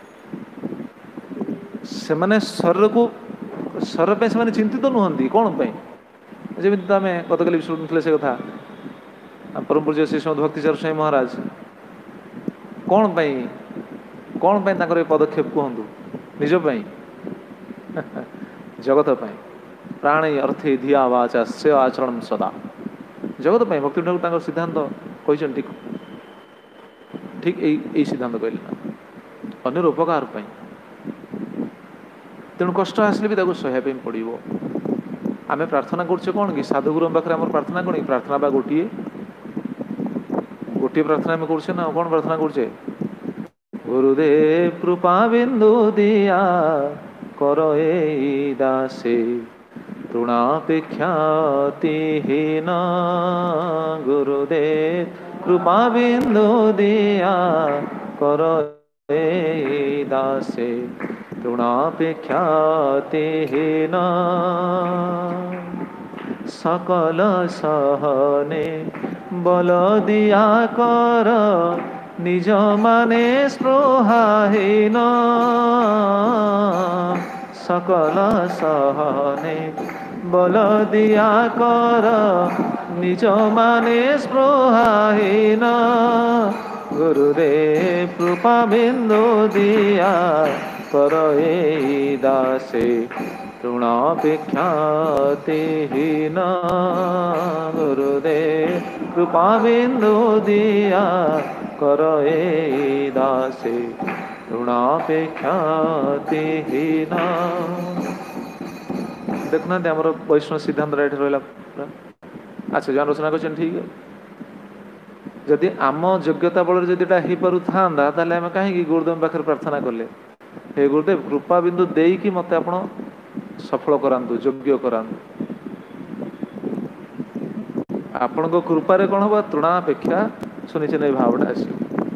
ସେମାନେ ଶରୀରକୁ ଶରୀର ପାଇଁ ସେମାନେ ଚିନ୍ତିତ ନୁହନ୍ତି। କଣ ପାଇଁ? ଯେମିତି ତ ଆମେ ଗତକାଲି ବି ଶୁଣୁଥିଲେ ସେ କଥା, ପରମ ପୂଜ୍ୟ ଶ୍ରୀ ଶ୍ରୀମଦ୍ ଭକ୍ତିସାର ସ୍ୱାମୀ ମହାରାଜ କଣ ପାଇଁ କଣ ପାଇଁ ତାଙ୍କର ଏ ପଦକ୍ଷେପ କୁହନ୍ତୁ? ନିଜ ପାଇଁ? ଜଗତ ପାଇଁ। ପ୍ରାଣୈ ଅର୍ଥେ ଧିୟା ବାଚା ଶ୍ରେୟ ଆଚରଣ ସଦା। ଜଗତ ପାଇଁ ଭକ୍ତି ଠାକୁର ତାଙ୍କର ସିଦ୍ଧାନ୍ତ କହିଛନ୍ତି, ଠିକ ଠିକ ଏଇ ଏଇ ସିଦ୍ଧାନ୍ତ କହିଲେ ନା, ଅନ୍ୟର ଉପକାର ପାଇଁ। ତେଣୁ କଷ୍ଟ ଆସିଲେ ବି ତାକୁ ସହିବା ପାଇଁ ପଡ଼ିବ। ଆମେ ପ୍ରାର୍ଥନା କରୁଛେ କଣ କି? ସାଧୁଗୁରୁଙ୍କ ପାଖରେ ଆମର ପ୍ରାର୍ଥନା କଣ କି? ପ୍ରାର୍ଥନା ବା ଗୋଟିଏ ଗୋଟିଏ ପ୍ରାର୍ଥନା ଆମେ କରୁଛେ ନା, ଆଉ କଣ ପ୍ରାର୍ଥନା କରୁଛେ? ଗୁରୁଦେବ କୃପା ବିନ୍ଦୁ ଦିଆ କର ଏଇ ଦାସେ ତୃଣାପେକ୍ଷା ଅତିହୀନ। ଗୁରୁଦେବ କୃପା ବିନ୍ଦୁ ଦିଆ କର ଏଇ ଦାସେ ତୃଣାପେକ୍ଷା ଅତିହୀନ। सकल सहने बल दिया कर निज माने स्पृहाहीन। सकल सहने बल दिया कर निज माने स्पृहाहीन। गुरुदेव कृपा बिंदु दिया कर एई दासे तृणापेक्षा अतिहीन। गुरुदेव कृपा बिंदु दिया कर एई दासे तृणापेक्षा अतिहीन। देखुना आमर वैष्णव सिद्धांत एठी रहा। अच्छा जन रचना कर ठीक है। जदि आम योग्यता बल जदि हो पार था आम कहीं गुरुदेव पाखे प्रार्थना कले, हे गुरुदेव कृपा बिंदु देकी मत आप सफल करांतु, योग्य करांतु। आपण कृपारे कौन हम तृणापेक्षा सुनिश्चित भावटा आस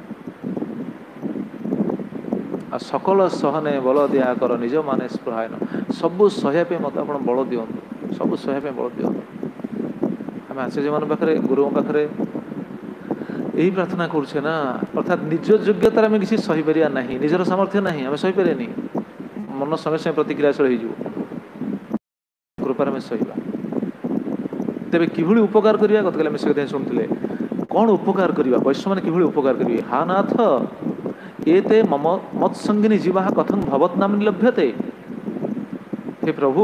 सकल सहने बल दिया कर निज माने स्पृहायन। सबू सह्या मत आप बल दिंतु, सबू सह्या बल दिंतु। आम आचार्य मान पाखे गुरु पाखे यही प्रार्थना करुचे ना, अर्थात निज योग्यतार आम किसी सहीपर ना, निजर सामर्थ्य ना आम सहीपर मन संगे संगे प्रतिक्रियाशील हो कृपार आम सहीबा। तेरे किभଳି उपकार करिया गत काली से कथा शुणुले कौन उपकार करिया वैष्णव माने किभଳି उपकार करिवे। हा नाथ एते मम मत्संगिनी जीवा कथं भवत नाम लभ्यते। हे प्रभु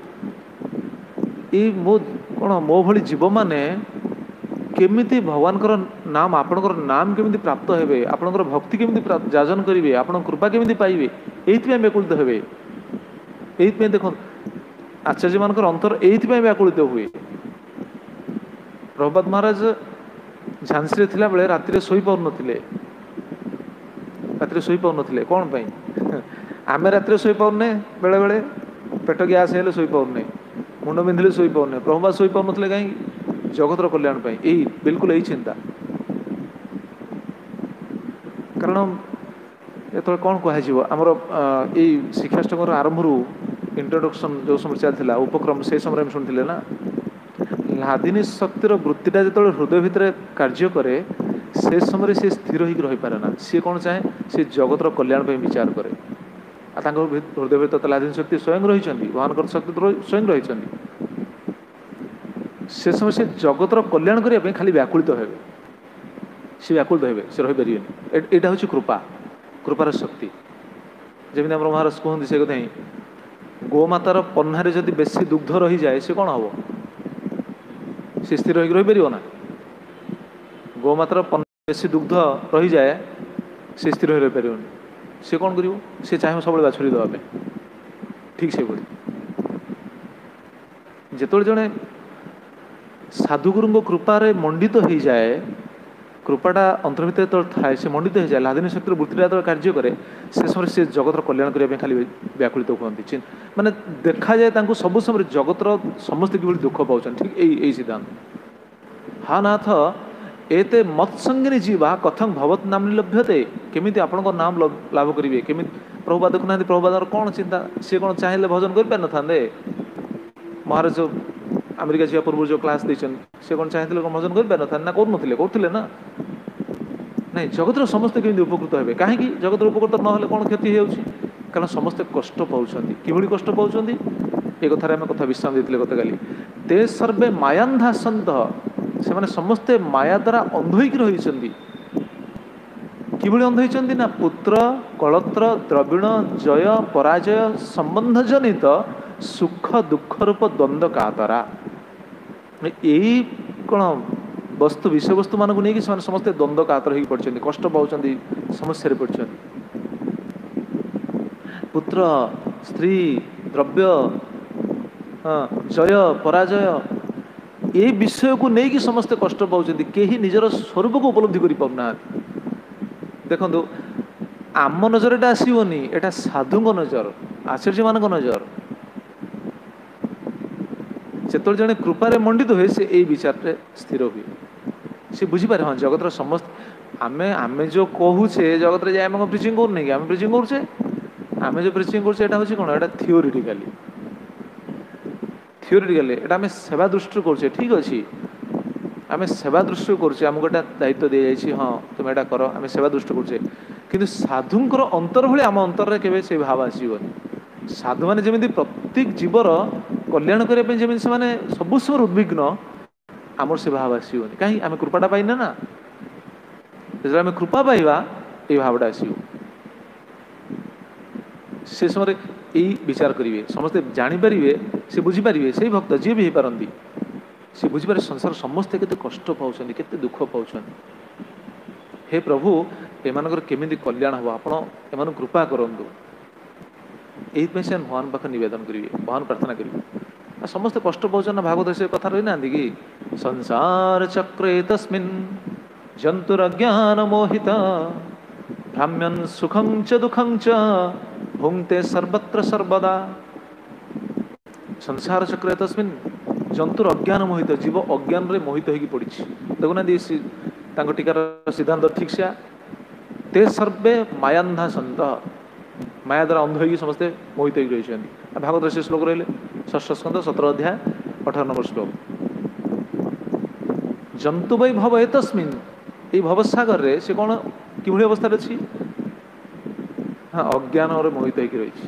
ये मो कौन मो भली जीव माने केमिति भगवानकर नाम आपणकर नाम केमिति प्राप्त हेबे, आपणकर भक्ति केमिति जाजन करिवे, आपण कृपा केमिति पाइबे, एइथि व्याकुलित हेबे। एइथि देखो आचार्य मानकर अंतर एइथि व्याकुलित हुए। प्रभुपाद महाराज झांसी थिला बेले राति शोई पार नथिले, राति शोई पार नथिले कौन पाई? आमे राति शोई पारने, बेले बेले पेट गैस हेले शोई पारने, मुंड बिंधिले शोई पारने। प्रभुपाद शोई पार नथिले कहीं? जगतर कल्याण पाई। एई बिल्कुल यही चिंता। कारण ये कौन कह आमर यही शिक्षाष्टक आरंभ इंट्रोडक्शन जो समय चलता उपक्रम से समय शुणुले ना, लादिनी शक्तिर वृत्तिटा जो हृदय भितर कार्य करे से समय से स्थिर होकर रही पारे ना। सी कौन चाहे सी जगतर कल्याण पर विचार करे। हृदय भितर तो लादिनी शक्ति स्वयं रही भगवान शक्ति स्वयं रही से समय से जगतर कल्याण करने खाली व्याकुलित तो हेबे सी व्याकुलित हेबे से रही पारे। यहाँ हूँ कृपा कृपार शक्ति जमी आम महाराज कहते से कथा ही गोमातार पन्नारे जदि बेसी दुग्ध रही जाए से कौन हम से स्थिर होकर रही पार ना। गोमातार पन्नारे बेसी दुग्ध रही जाए से स्थिर हो रही पार से कौन कर से चाहे सब बाछुरी देवाई ठीक से भाई जो जड़े साधुगुरु कृपार मंडित हो जाए कृपाटा अंतर भितर तो थाए से मंडित हो जाए लादिनी शक्तिर वृत्तिटा जो कार्य करे से समय से जगतर कल्याण करने खाली व्याकुलित कहते माने देखा जाए सब समय जगतर समस्त कि दुख पाँच ठीक यही सिद्धांत। हा नाथ एते मत्संगिनी जीवा कथं भवत नाम लभ्यते केमिति आपण नाम लाभ करेंगे केमी प्रभुपा देखुना प्रभुपाद कौन चिंता सी कौन चाहिए भजन कर पार न महाराज अमेरिका जा पूर्व जो क्लास देते से कौन चाहिए कौन भजन कर पार ना करूँ करूँ ना नहीं जगतर समस्ते केमी उपकृत हे कहीं जगतर उपकृत ना कौन क्षति हो कारण समस्ते कष्ट पाँच कि कष्ट पाँच ये कथार आम कथा विश्राम देते गत काली ते सर्वे मायांधा सन्त से माने समस्ते माया द्वारा अंध होती कि अंध होती ना पुत्र कलत्र द्रविण जय पराजय संबंध जनित सुख दुख रूप द्वंद्व कातरा यही कौन वस्तु विषय वस्तु मानक नहीं कि समस्ते द्वंद्व कातर हो पड़ते कष्ट पाँच समस्या पड़ते पुत्र स्त्री द्रव्य जय पराजय ये विषय को नहीं कि समस्ते कष्ट पाँच कहीं निजर स्वरूप को उपलब्धि कर पाना। देखो आम नजर एटा आसोनी एटा साधु नजर आचार्य मान नजर जो जड़े कृपारे मंडित हुए से यही विचार स्थिर हुए सी बुझीपारे हाँ जगतर समस्त आमे आमे जो कहूचे जगत जाए आम प्रिचिंग कर नहीं आम प्रिचिंग करुचे आम जो प्रिचिंग करुचे एटा हूँ कौन एटा थियोरिटिकाली थियोरिटिकाली एटा आम सेवा दृष्टि करुचे ठीक अच्छे आम सेवा दृष्टि करुचे आमको एटा दायित्व दी जाइए हाँ तुम एटा कर आम सेवा दृष्टि करुचे किंतु साधुंकर अंतर भाई आम अंतर केवे से भाव आसबनी साधु मैंने जमी प्रत्येक जीवर कल्याण करने जमी से सब समय उद्विग्न आमर से भाव आसबनी कहीं आम कृपाटा पाइना ना जो आम कृपा पाइबा ये भावटा आसो से समय यही विचार करेंगे समस्ते जानीपारे से बुझीपारे से भक्त जी भी पारती से बुझीपारे संसार समस्ते केते कष्ट पाँच केते दुख पाँच हे प्रभु एमानकर केमिति कल्याण हम आपण एमान कृपा करंतु यही से भगवान पाख निवेदन करेंगे भगवान प्रार्थना करेंगे समस्ते कष्ट पाँच ना भागवत से कथा रही ना कि संसार चक्रे तस्मिन् जंतुरज्ञान मोहिता भ्राम्यन् सुखं च दुखं च भुंक्ते सर्वत्र सर्वदा संसार चक्रे तस्मिन् जंतुर अज्ञान मोहित जीव अज्ञान रे मोहित होगी पड़ी देखुना टीकार सिद्धांत ठीक से ते सर्वे मायांधा सन्त माया द्वारा अंध होगी समस्ते मोहित होगी रही भागवत से श्लोक रही षष्ठ स्कंद सतर अध्याय अठारह नंबर श्लोक जंतु वै भव ए तस्मिन् ये भवसागर रे से कौन कि अवस्था अच्छी हाँ अज्ञान और मोहित होगी रही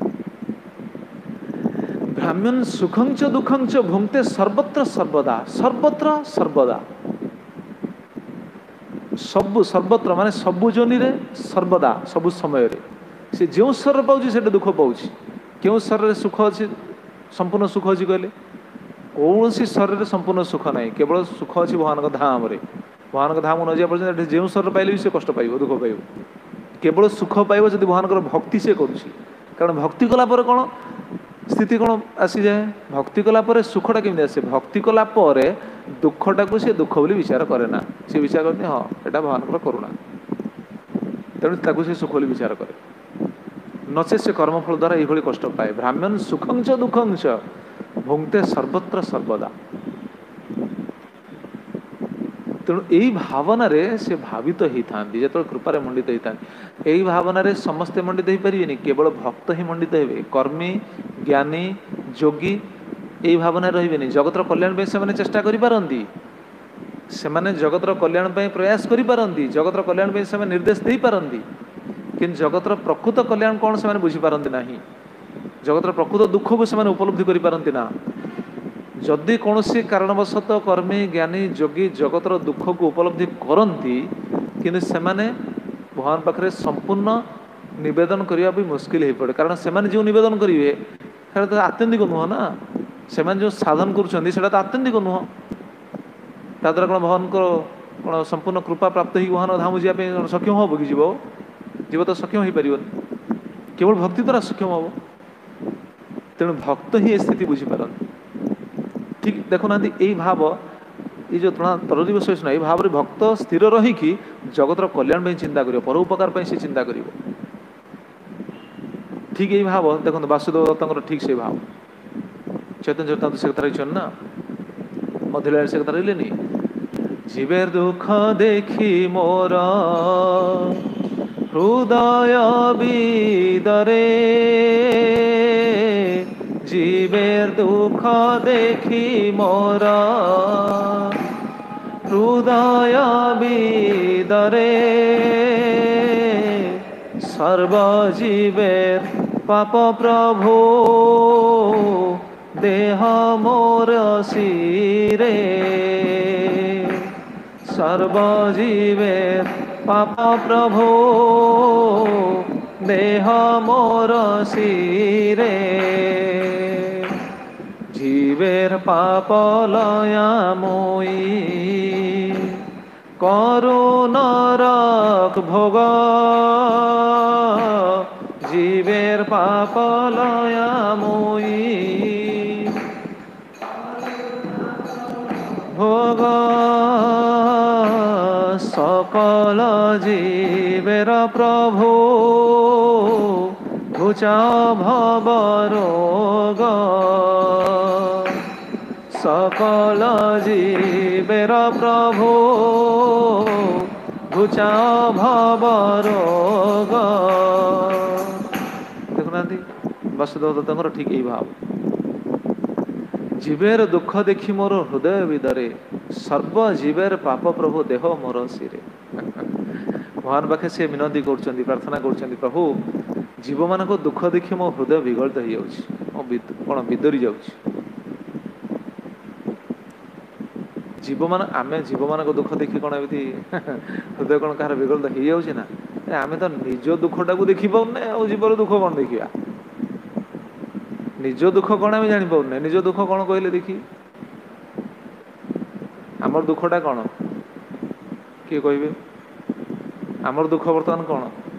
भ्राम्यन् सुखं च दुखं च भुंक्ते सर्वत्र सर्वदा सर्वत्र सर्वदा सब सर्वत्र माने सबु जोनि रे सर्वदा सबु समय रे से जो स्तर पाउछि से दुख पाउछि क्यों स्तर रे सुख अछि संपूर्ण सुख अछि कहले कौन सी स्तर रे संपूर्ण सुख नहीं केवल सुख अछि भगवान धाम रे भगवान धाम न जा पर्यंत जो स्तर पाइले से कष्ट पाइबो दुख पाइबो केवल सुख पाइबो जदि भगवान भक्ति से करुछि कारण भक्ति कला पर कौन स्थिति कौन आसी जाए भक्ति कला पर सुखटा केमि आसे भक्ति कला पर दुखटा को सी दुख बोली विचार करे ना सी विचार करते हाँ एटा भगवान करुणा तेणु ताकू से सुख बोली विचार करे नचे से कर्मफल द्वारा ये कष्ट पाए भ्राम्यन् सुखं च दुखं च भुंक्ते सर्वत्र सर्वदा तेणु यही भावना रे से भावित तो होता जो कृपार मंडित होता यही भावना रे समस्ते मंडित हो पारे केवल भक्त ही मंडित हे कर्मी ज्ञानी योगी এই ভাবনা রহিবেনি জগতর কল্যাণ ପାଇଁ ସେମାନେ ଚେଷ୍ଟା କରିପାରନ୍ତି ସେମାନେ ଜଗତର କଲ୍ୟାଣ ପାଇଁ ପ୍ରୟାସ କରିପାରନ୍ତି ଜଗତର କଲ୍ୟାଣ ପାଇଁ ସେମାନେ ନିର୍ଦ୍ଦେଶ ଦେଇପାରନ୍ତି କିନ୍ତୁ ଜଗତର ପ୍ରକୃତ କଲ୍ୟାଣ କ'ଣ ସେମାନେ ବୁଝିପାରନ୍ତି ନାହିଁ ଜଗତର ପ୍ରକୃତ ଦୁଃଖକୁ ସେମାନେ ଉପଲବ୍ଧି କରିପାରନ୍ତି ନା ଯଦି କୌଣସି କାରଣବଶତଃ କର୍ମୀ ଜ୍ଞାନୀ ଯୋଗୀ ଜଗତର ଦୁଃଖକୁ ଉପଲବ୍ଧି କରନ୍ତି କିନ୍ତୁ ସେମାନେ ଭଗବାନ ପାଖରେ ସମ୍ପୂର୍ଣ୍ଣ ନିବେଦନ କରିବା ବି ମୁସ୍କିଲ ହୋଇପଡ଼େ କାରଣ ସେମାନେ ଯେଉଁ ନିବେଦନ କରିବେ ସେଇଟା ତ ଆତ୍ୟନ୍ତିକ ନୁହଁ ନା ସେମାନେ ଯେଉଁ ସାଧନ କରୁଛନ୍ତି ସେଇଟା ତ ଆତ୍ୟନ୍ତିକ ନୁହଁ ତା ଦ୍ୱାରା କ'ଣ ଭଗବାନଙ୍କର କ'ଣ ସମ୍ପୂର୍ଣ୍ଣ କୃପା ପ୍ରାପ୍ତ ହେଇକି ଭଗବାନ ଧାମ ଯିବା ପାଇଁ ସକ୍ଷମ ହେବ କି ଯିବ ଯିବ ତ ସକ୍ଷମ ହେଇପାରିବନି କେବଳ ଭକ୍ତି ଦ୍ୱାରା ସକ୍ଷମ ହେବ ତେଣୁ ଭକ୍ତ ହିଁ ଏ ସ୍ଥିତି ବୁଝିପାରନ୍ତି ଠିକ୍ ଦେଖୁନାହାନ୍ତି ଏଇ ଭାବ ଏଇ ଯେଉଁ ତରଦୀପ ଶୈଷ୍ଣ ଏଇ ଭାବରେ ଭକ୍ତ ସ୍ଥିର ରହିକି ଜଗତର କଲ୍ୟାଣ ପାଇଁ ଚିନ୍ତା କରିବ ପରୋପକାର ପାଇଁ ସେ ଚିନ୍ତା କରିବ ଠିକ୍ ଏଇ ଭାବ ଦେଖନ୍ତୁ ବାସୁଦେବ ଦତ୍ତଙ୍କର ଠିକ୍ ସେଇ ଭାବ ଚୈତନ୍ୟ ଚରିତାମୃତ ସେ କଥା ରହିଛନ୍ତି ନା ମଧୁଲାରେ ସେ କଥା ରହିଲେନି জীবের দুঃখ দেখি মোর হৃদয় বিদরে জীবের দুঃখ দেখি মোর হৃদয় বিদরে সর্বজীবের পাপ প্রভু দেহ মোর শিরে সর্বজীবের পাপ প্রভু দেহ মোর শিরে জীবের পাপ লয়াময়ী করুণরক ভোগ জীবের পাপ লয়াময়ী ভোগ সকল জীবের প্রভু ঘুচা ভব রোগ সকল জীবের প্রভু ঘুচা ভব রোগ দেখুনাহাନ୍ତି ବାସୁଦେବ ଦତ୍ତଙ୍କର ଠିକ୍ ଏଇ ଭାବ জীবের দুঃখ দেখি মোর হৃদয় বিদরে সর্বজীবের পাপ প্রভু দেহ মোর শিরে ভগবান পাখে সে মিনতি করছেন প্রার্থনা করছেন প্রভু জীব মানক দুঃখ দেখি মো হৃদয় বিগলিত হয়ে যাচ্ছে কোণ বিদরি যাচ্ছে জীব মান আমি জীব মানক দুঃখ দেখি কোণ এমতি হৃদয় কোণ কাହାର বিগলিত হয়ে যাচ্ছে না আমি তো নিজ দুঃখটাকে দেখি পাউনে আর জীবর দুঃখ কোণ দেখিবা নিজ দুঃখ কোণ আমি জানি পাউনে নিজ দুঃখ কোণ কইলে দেখি আমার দুঃখটা কোণ কিଏ কইবে আমার দুঃখ বর্তমান কোণ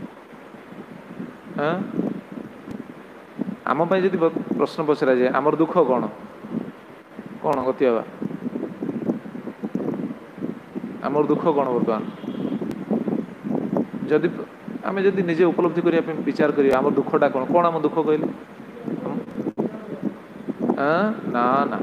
হ্যাঁ আম পাই যদি প্রশ্ন পচরা যায় আমার দুঃখ কোণ কোণ গতি হবা আমার দুঃখ কোণ বর্তমান যদি আমি যদি নিজে উপলব্ধি করিয়া ପାଇଁ বিচার করি আমার দুঃখটা কোণ কোণ আমার দুঃখ কইলে হ্যাঁ না না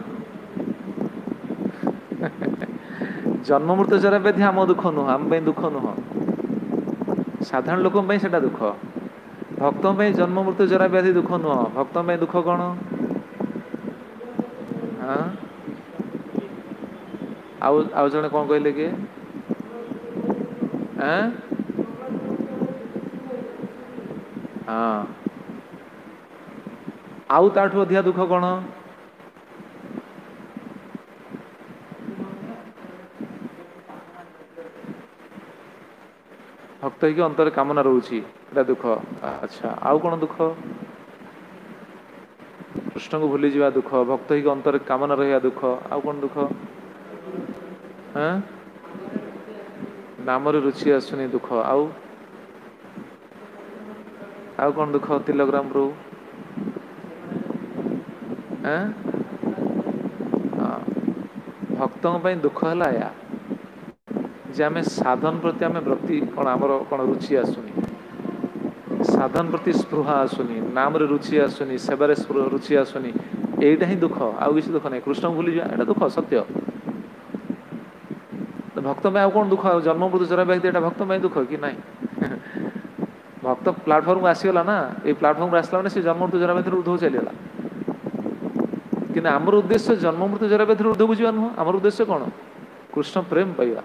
জন্ম মৃত্যু জরা ব্যাধি আম দুঃখ নুহ আম পাই দুঃখ নুহ সাধারণ লোক পাই সেটা দুঃখ ভক্ত পাই জন্ম মৃত্যু জরা ব্যাধি দুঃখ নুহ ভক্ত পাই দুঃখ কোণ হ্যাঁ ଆଉ ଆଉ ଜଣେ କଣ କହିଲେ କି ଆଁ ହଁ ଆଉ ତାଠୁ ଅଧିକା ଦୁଃଖ କଣ ଭକ୍ତ ହେଇକି ଅନ୍ତରରେ କାମନା ରହୁଛି ଏଟା ଦୁଃଖ ଆଚ୍ଛା ଆଉ କଣ ଦୁଃଖ କୃଷ୍ଣଙ୍କୁ ଭୁଲି ଯିବା ଦୁଃଖ ଭକ୍ତ ହେଇକି ଅନ୍ତରରେ କାମନା ରହିବା ଦୁଃଖ ଆଉ କଣ ଦୁଃଖ ନାମରେ ରୁଚି ଆସୁନି ଦୁଃଖ ଆଉ ଆଉ କଣ ଦୁଃଖ ତିଲଗ୍ରାମ ରୁ ଭକ୍ତଙ୍କ ପାଇଁ ଦୁଃଖ ହେଲା ୟା ଯେ ଆମେ ସାଧନ ପ୍ରତି ଆମେ ପ୍ରତି କଣ ଆମର କଣ ରୁଚି ଆସୁନି ସାଧନ ପ୍ରତି ସ୍ପୃହା ଆସୁନି ନାମରେ ରୁଚି ଆସୁନି ସେବାରେ ରୁଚି ଆସୁନି এইটা ହିଁ ଦୁଃଖ ଆଉ କିଛି ଦୁଃଖ ନାହିଁ କୃଷ୍ଣଙ୍କୁ ଭୁଲି ଯିବା ଏଇଟା ଦୁଃଖ ସତ୍ୟ ଭକ୍ତ ପାଇଁ ଆଉ କଣ ଦୁଃଖ ଆଉ ଜନ୍ମ ମୃତ୍ୟୁ ଜରା ବ୍ୟାଧି ଏଇଟା ଭକ୍ତ ପାଇଁ ଦୁଃଖ କି ନାହିଁ ଭକ୍ତ ପ୍ଲାଟଫର୍ମକୁ ଆସିଗଲା ନା ଏଇ ପ୍ଲାଟଫର୍ମକୁ ଆସିଲା ମାନେ ସେ ଜନ୍ମ ମୃତ୍ୟୁ ଜରା ବ୍ୟାଧିରୁ ଉଦ୍ଧବ ଚାଲିଗଲା कि आमर उद्देश्य जन्म मृत्यु जरा व्याधि ऊर्ध्वକୁ ଯିବା नुह आमर उद्देश्य कौन कृष्ण प्रेम पाइबा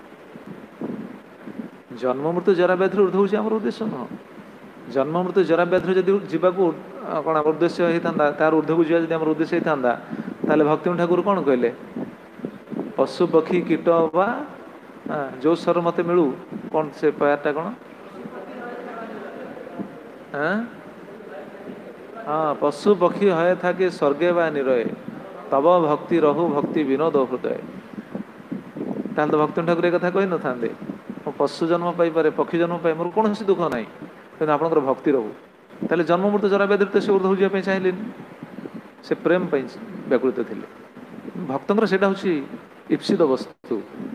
जन्म मृत्यु जरा व्याधि ऊर्ध्व आमर उद्देश्य नुह जन्म मृत्यु जरा व्याधि जदि जीवाकू कौन आम उद्देश्य होता तार ऊर्ध्वକୁ ଯିବା ଯଦି आमर उद्देश्य होता ताले भक्ति ठाकुर कौन कहले पशु पक्षी कीट बा जो स्वर मत मिलू कौन से पायाटा कौन हाँ पशु पक्षी हय था कि स्वर्गे बा निरय तब भक्ति रहु भक्ति विनोद हृदय ताल तो भक्ति ठाकुर एक कथा कही न था पशु जन्म पाई पारे पक्षी जन्म पाए मोर कौन दुख ना कि आपंकर भक्ति रहू ताले जन्म मृत्यु जरा व्याधि तो से ऊर्ध्व जावाई चाहिए से प्रेम व्याकुलित थे भक्तर से ईप्सित वस्तु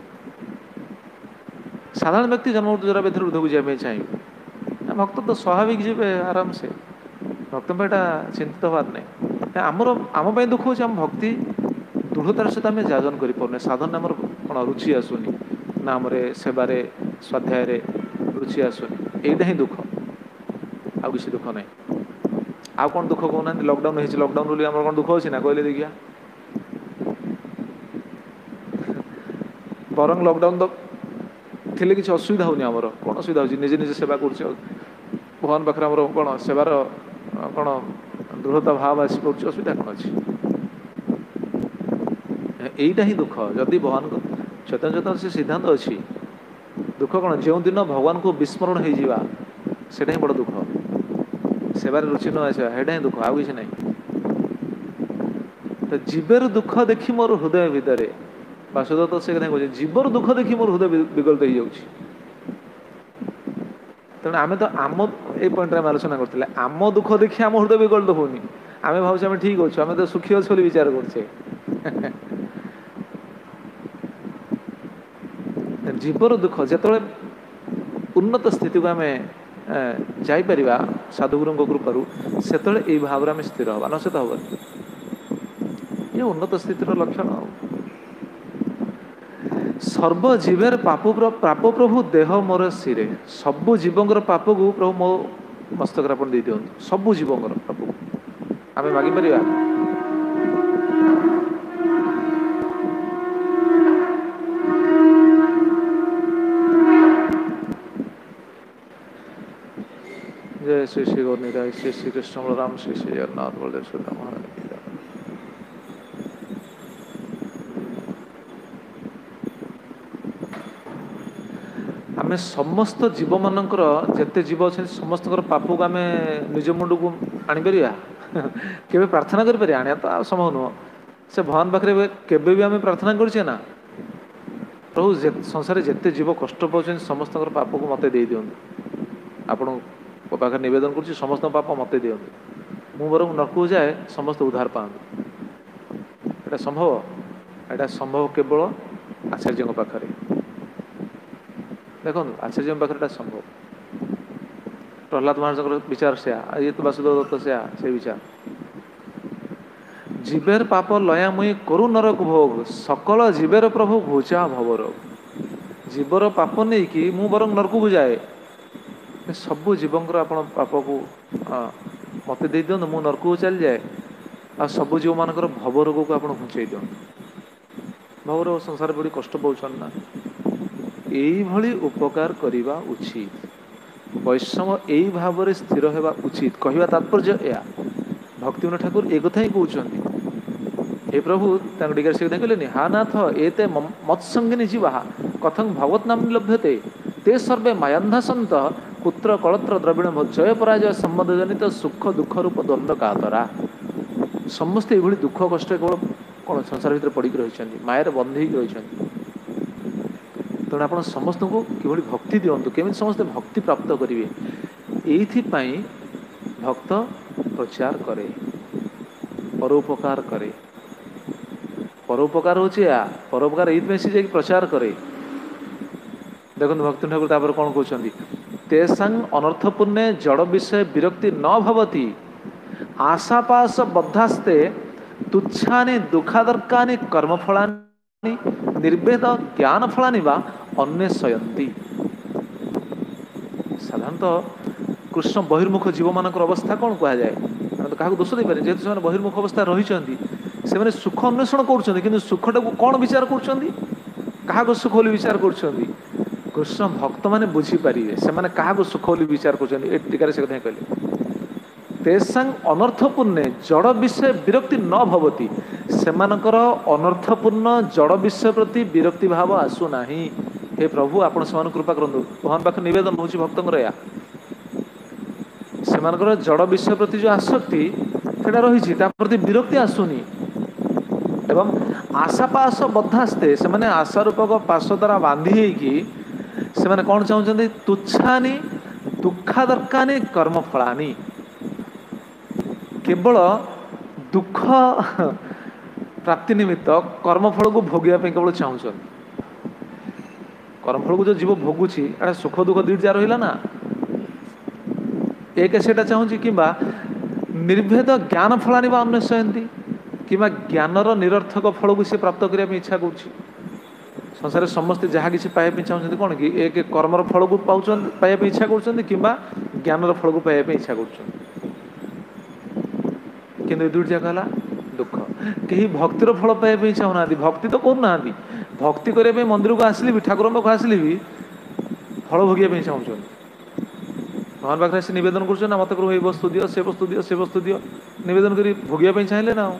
साधारण व्यक्ति जन्म मृत्यु जरा व्याधि ऊर्ध्व जावाई चाहिए भक्त तो स्वाभाविक जी आराम से भक्त चिंतित हबार नहीं आमर आम दुख हो भक्ति दृढ़तार सहित आम जाजन कर साधन आमर कौन रुचि आसुनी ना आम सेवारे स्वाध्याय रुचि आसुनी यहीटा ही दुख आ किसी दुख ना आउ कौन दुख कहना लकडाउन हो लकडाउन बोली आम कौन दुख अच्छी ना कहले देखिया बरंग लकडाउन तो थे किसी असुविधा होनी आमर कौन असुविधा हो निजे निजे सेवा कर भगवान पाखे आमर कौन सेवार कौन दृढ़ता भाव आसी पड़े असुविधा कौन अच्छी यहीटा ही दुख जदि भगवान चैतन्य चैतन्य से सिद्धांत अच्छी दुख कौन जो दिन भगवान को विस्मरण हो सेटा ही बड़ दुख सेवार रुचि न आसा हेटा ही दुख आउ किसी ना तो जीवर दुख देखी मोर हृदय भितर वासुदेव तो से कह जीवर दुख देखी मोर हृदय विगलित हो जाऊँ तेणु आम तो आम ये पॉइंट आम आलोचना करते आम दुख देखी आम हृदय विगलित होनी आम भाव आम ठीक अच्छे आम तो सुखी अच्छे विचार करछे जीवर दुख जिते उन्नत स्थिति को आम जापर साधुगुरु कृपार से भाव में स्थिर हवा न सहित हम ये उन्नत स्थितिर लक्षण सर्वजीवर पाप पाप प्रभु देह मोर सिरे सबु जीवंर पाप को प्रभु मो मस्तक आप दे दिंतु सबु जीवंर पाप को आम मागिपर जय श्री श्री गौर निताई श्री श्री कृष्ण बलराम श्री श्री जगन्नाथ बलदेव सुभद्रा महाराज की जय। आमे समस्त जीव मानकर जेते जीव अच्छे समस्त पाप को आम निज मुंड को आनीपर केवे प्रार्थना कर आने तो संभव नुह से भगवान पाखे केवे भी आम प्रार्थना करछे ना प्रभु संसार जिते जीव कष्ट पाँच समस्त पाप को मत दे दिंतु आपण पाखे नवेदन कर समस्त पाप मत दिंतु मु बर नरक जाए समस्त उद्धार पाँच एटा संभव एटा संभव केवल आचार्य पाखे देखो आचार्य पाखे संभव प्रहलाद महाराज विचार से ये तो वासुदेव दत्त से से विचार जीवेर पाप लया मुई करु नरक भोग सकल जीवेर प्रभु घोचा भवरोग जीवर पाप नहीं कि मु बर नरक को जाए सबु जीवंकर आप पाप को मत दे दिखाँ मु नरक को चली जाए आ सबु जीव मान भवरोग को आप घुंचई दिखाँ भवरोग संसार बड़ी कष्ट पाँच ना यही उपकार करने उचित वैष्णव यही भाव में स्थिर होगा उचित कहवा तात्पर्य या भक्ति ठाकुर एक कथा ही कहते हे प्रभु टीका से कहले हा नाथ एते मत्संगिनी जीवा कथं भगवत नाम लभ्यते ते सर्वे मायांधा सन्त पुत्र कलत्र द्रविण जय पराजय संबंध जनित सुख दुख रूप द्वंद कातरा समस्ते ये दुख कष्ट केवल कौन संसार भर पड़ी रही मायर बंधे रही तेणु आप समस्त को कि भक्ति दिंतु केमी समस्ते भक्ति प्राप्त करेंगे ये भक्त प्रचार करे परोपकार करे परोपकार होची या परोपकार ये सी प्रचार करे देखो भक्ति ठाकुर तापर कौन कहते तेसांग अनर्थपूर्णे जड़ विषय विरक्ति न भवति आशापाश बद्धास्ते तुच्छानि दुखादर्कानि कर्मफलानि निर्वेद ज्ञान फलानि वा अन्वेषयन्ति साधारणतः कृष्ण बहिर्मुख जीव मान अवस्था कौन कह जाए तो क्या दोष दे पारे जेहेतु से बहिर्मुख अवस्था रही से मैंने सुख अन्वेषण कर सुखटा को कौन विचार कर सुख बोली विचार कर कृष्ण भक्त मैंने बुझीपारे से क्या सुख बोली विचार कर टीकार से कथा कहले तेषां अनर्थपूर्ण जड़ विषय विरक्ति न भवति सेमानकर अनर्थपूर्ण जड़ विषय प्रति विरक्ति भाव आसुना। हे प्रभु आपण से कृपा करंतु भगवान पाख निवेदन होची भक्तंकर या सेमानकर जड़ विषय प्रति जो आसक्ति सेटा रही प्रति विरक्ति आसुनी एवं आशा पाश बद्धास्ते से माने आशा रूपक पाश द्वारा बांधी होगी से माने कौन चाहते तुच्छानी दुखादर्कानी कर्मफलानी केवल दुख प्राप्ति निमित्त कर्मफल को भोगिया केवल चाहूँ कर्मफल को जो जीव भोगुची एटा सुख दुख दुईटा रहा ना एक से चाहूँगी कि निर्भेद ज्ञान फलानी अन्वेषयती कि ज्ञानर निरर्थक फल को सी प्राप्त करने इच्छा कर संसार समस्ते जहाँ किसी पाइबा चाहते कौन कि एक कर्मर फल को पाँच पाइबा इच्छा कर ज्ञानर फल को पाइबा इच्छा कर किंतु दुईटा कहला दुख कहीं भक्तिर फल पाइबा चाहूना भक्ति तो करना भक्ति करने मंदिर को आसली भी ठाकुर पाख आसली भी फल भोगिया चाहूँ भगवान पाखे से निवेदन कर मत प्रभु ये वस्तु दियो से वस्तु दियो से वस्तु दियो निवेदन कर भोगिया चाहिए ना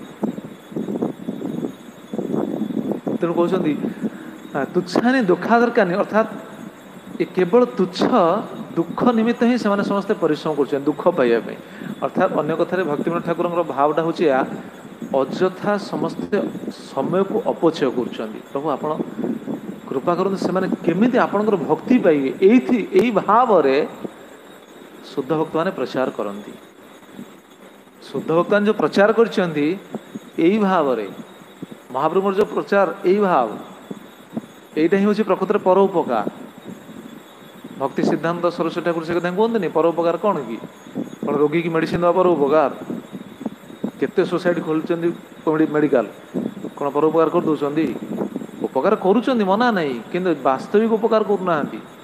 तेणु कहते तुच्छानी दुखादरकानी अर्थात ये केवल तुच्छ दुख निमित्त ही से समस्ते परिश्रम कर दुख पाइबा अर्थात अन्य कथार भक्तिविनोद ठाकुर भावटा हूँ या अଯଥା समस्ते समय को अपचय कर प्रभु आपण कृपा करते से केमी आपणकर भक्ति पाइबे यही भाव शुद्ध भक्त मैंने प्रचार करती शुद्ध भक्त जो प्रचार कर भाव महाप्रभुर जो प्रचार यही भाव यहीटा ही हूँ प्रकृत परोपकार भक्ति सिद्धांत सरस्वती ठाकुर से कथा कहते परोपकार कौन कि कौन रोगी की मेडिसिन दवा परोपकार केते सोसाइटी खोलुंट मेडिकल कौन परोपकार कर दौरान उपकार करुँच मना नहीं किंतु वास्तविक उपकार करना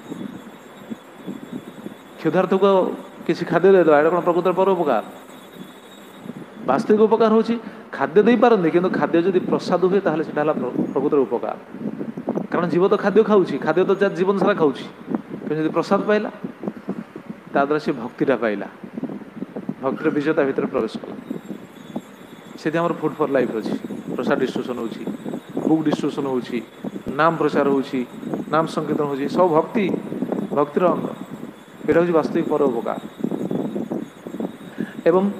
क्षुधार्थ को किसी खाद्य देदेवा यहाँ कौन प्रकृत परोपकार वास्तविक उपकार हूँ खाद्य दे पारती किंतु खाद्य जब प्रसाद हुए ताहले सेटा प्रकृत उपकार कारण जीव तो खाद्य खाऊँ खाद्य तो जीवन सारा खाऊँ कि प्रसाद पाइला ताद्वारा से भक्तिटा पाइला भक्तिर विजयता भितर प्रवेश कला से आम फूड फॉर लाइफ अच्छी प्रसाद डिस्ट्रीब्यूशन हो बुक डिस्ट्रीब्यूशन हो नाम प्रचार हो नाम संकीर्तन हो सब भक्ति भक्तिर अंग यहाँ हूँ वास्तविक परोपकार एवं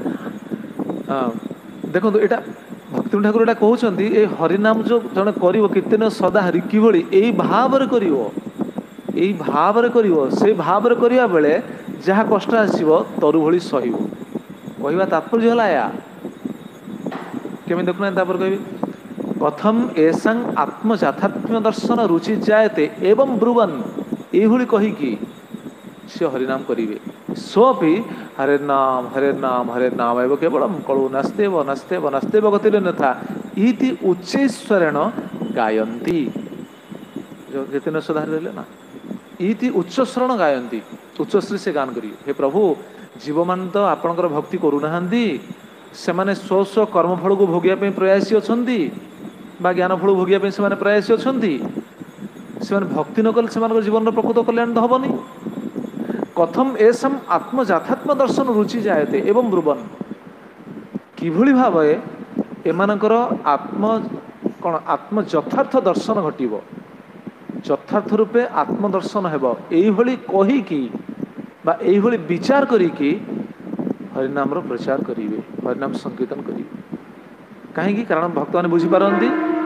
देखो यहाँ भक्ति ठाकुर यहाँ कहते ये हरिनाम जो जड़े कर कीर्तन सदा हरि कि यही भाव यही भाव से भाव करने बेले जहाँ कष्ट आसो तरु भली सह कहवा तात्पर्य है या केमी देखुना कह कथम ऐसा आत्मजाथात्म्य दर्शन रुचि जायते एवं ब्रुवन ये कहीकि सी हरिनाम करेंगे सोपि हरे नाम हरे नाम हरे नाम एवं केवल कलु नास्तेव नास्तेव नास्तेव गति था इति उच्चैश्वरेण गायन्ति जो कीर्तन सुधार रहे ना इति उच्चस्वरण गायन्ति उच्चश्री से गान करी हे प्रभु जीव मान तो आपणकर भक्ति करूना से माने स्व स्व कर्मफल को भोगिया प्रयासी अच्छा ज्ञान फल भोगिया से प्रयासी अच्छा से भक्ति न कले से जीवन प्रकृत कल्याण तो हेनी कथम एसम आत्मजाथात्म दर्शन रुचि जायते एवं ब्रुवन किभली भाव एमानकर आत्म कौन आत्म यथार्थ दर्शन घटिबो यथार्थ रूपे आत्मदर्शन हेब यही कहीकि यही विचार करिकी हरिनाम प्रचार करेंगे हरिनाम संकीर्तन करेंगे कहीं कारण भक्त मैंने बुझीपारती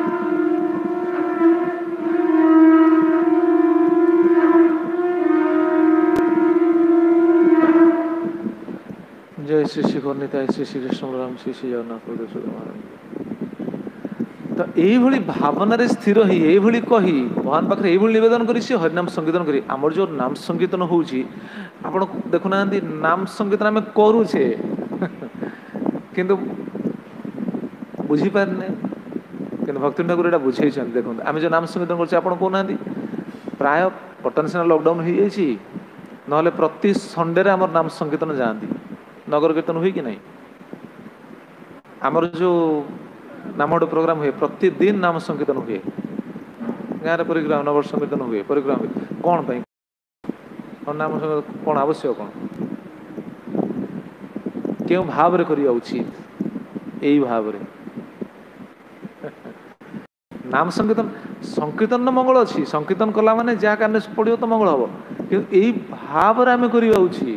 जय श्री श्री कर्णिता श्री श्री कृष्ण राम श्री श्री जगन्नाथ तो यही भावना स्थिर ही यही कही भगवान पाखे यही निवेदन कर हरिनाम संकीर्तन करी आमर जो नाम संकीर्तन होची आपण देखुना नाम संकीर्तन आम करुचे किंतु बुझी पारने किंतु भक्ति ठाकुर यहाँ बुझे देखो आम जो नाम संकीर्तन कर कहना प्राय बर्तमान सीना लॉकडाउन हो जाए ना प्रति संडे आम नाम संकीर्तन जाती नगर कीर्तन हुए कि नहीं आमर जो नाम गोटे प्रोग्राम हुए प्रतिदिन नाम संकीर्तन हुए गाँव में परिक्रमा नववर्ष संकीर्तन हुए परिक्रमा हुए कौन पाई नाम कौन आवश्यक कौन क्यों भाव रे करिया उचित यही भाव रे नाम संकीर्तन संकीर्तन मंगल अच्छी संकीर्तन कला माने जहाँ कान पड़ो तो मंगल हम कि यही भाव रे आम करिया उचित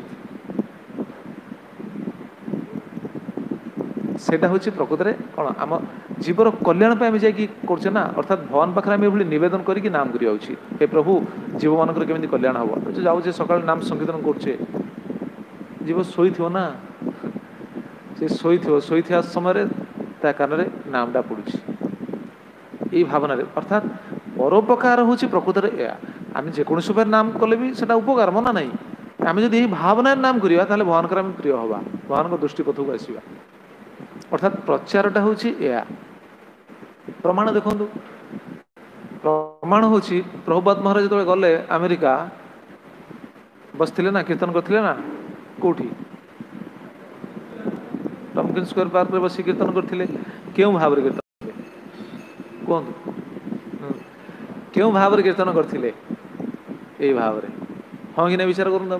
सेटा हूँ प्रकृत में कौन आम जीवर कल्याण पे आम जाइए ना अर्थात भगवान पाखे आम ये नवेदन करके नाम करिया उचित हे प्रभु जीव मान केमी कल्याण हम जो जाऊे सकाल नाम संकीर्तन करे जीव शोई ना से शोई शोई समय ता कान नामटा पड़ुछि यही भावना अर्थात परोपकार हूँ प्रकृत में आम जेको उपाय नाम कले भी सेटा उपकार मना ना आम जो यही भावना नाम करवा भगवान आम प्रिय हवा भगवान दृष्टिपथ को आसवा अर्थात प्रचारटा हूँ या प्रमाण देखु प्रमाण हूँ प्रभुपाद महाराज जो गले अमेरिका बसते ना कीर्तन करते ना कौटी टमकिन स्क्वायर पार्क में बस कीर्तन करते क्यों भाव में कीर्तन कहतु क्यों भाव में कीर्तन करते यही भाव में हाँ कि नहीं विचार करूँ आप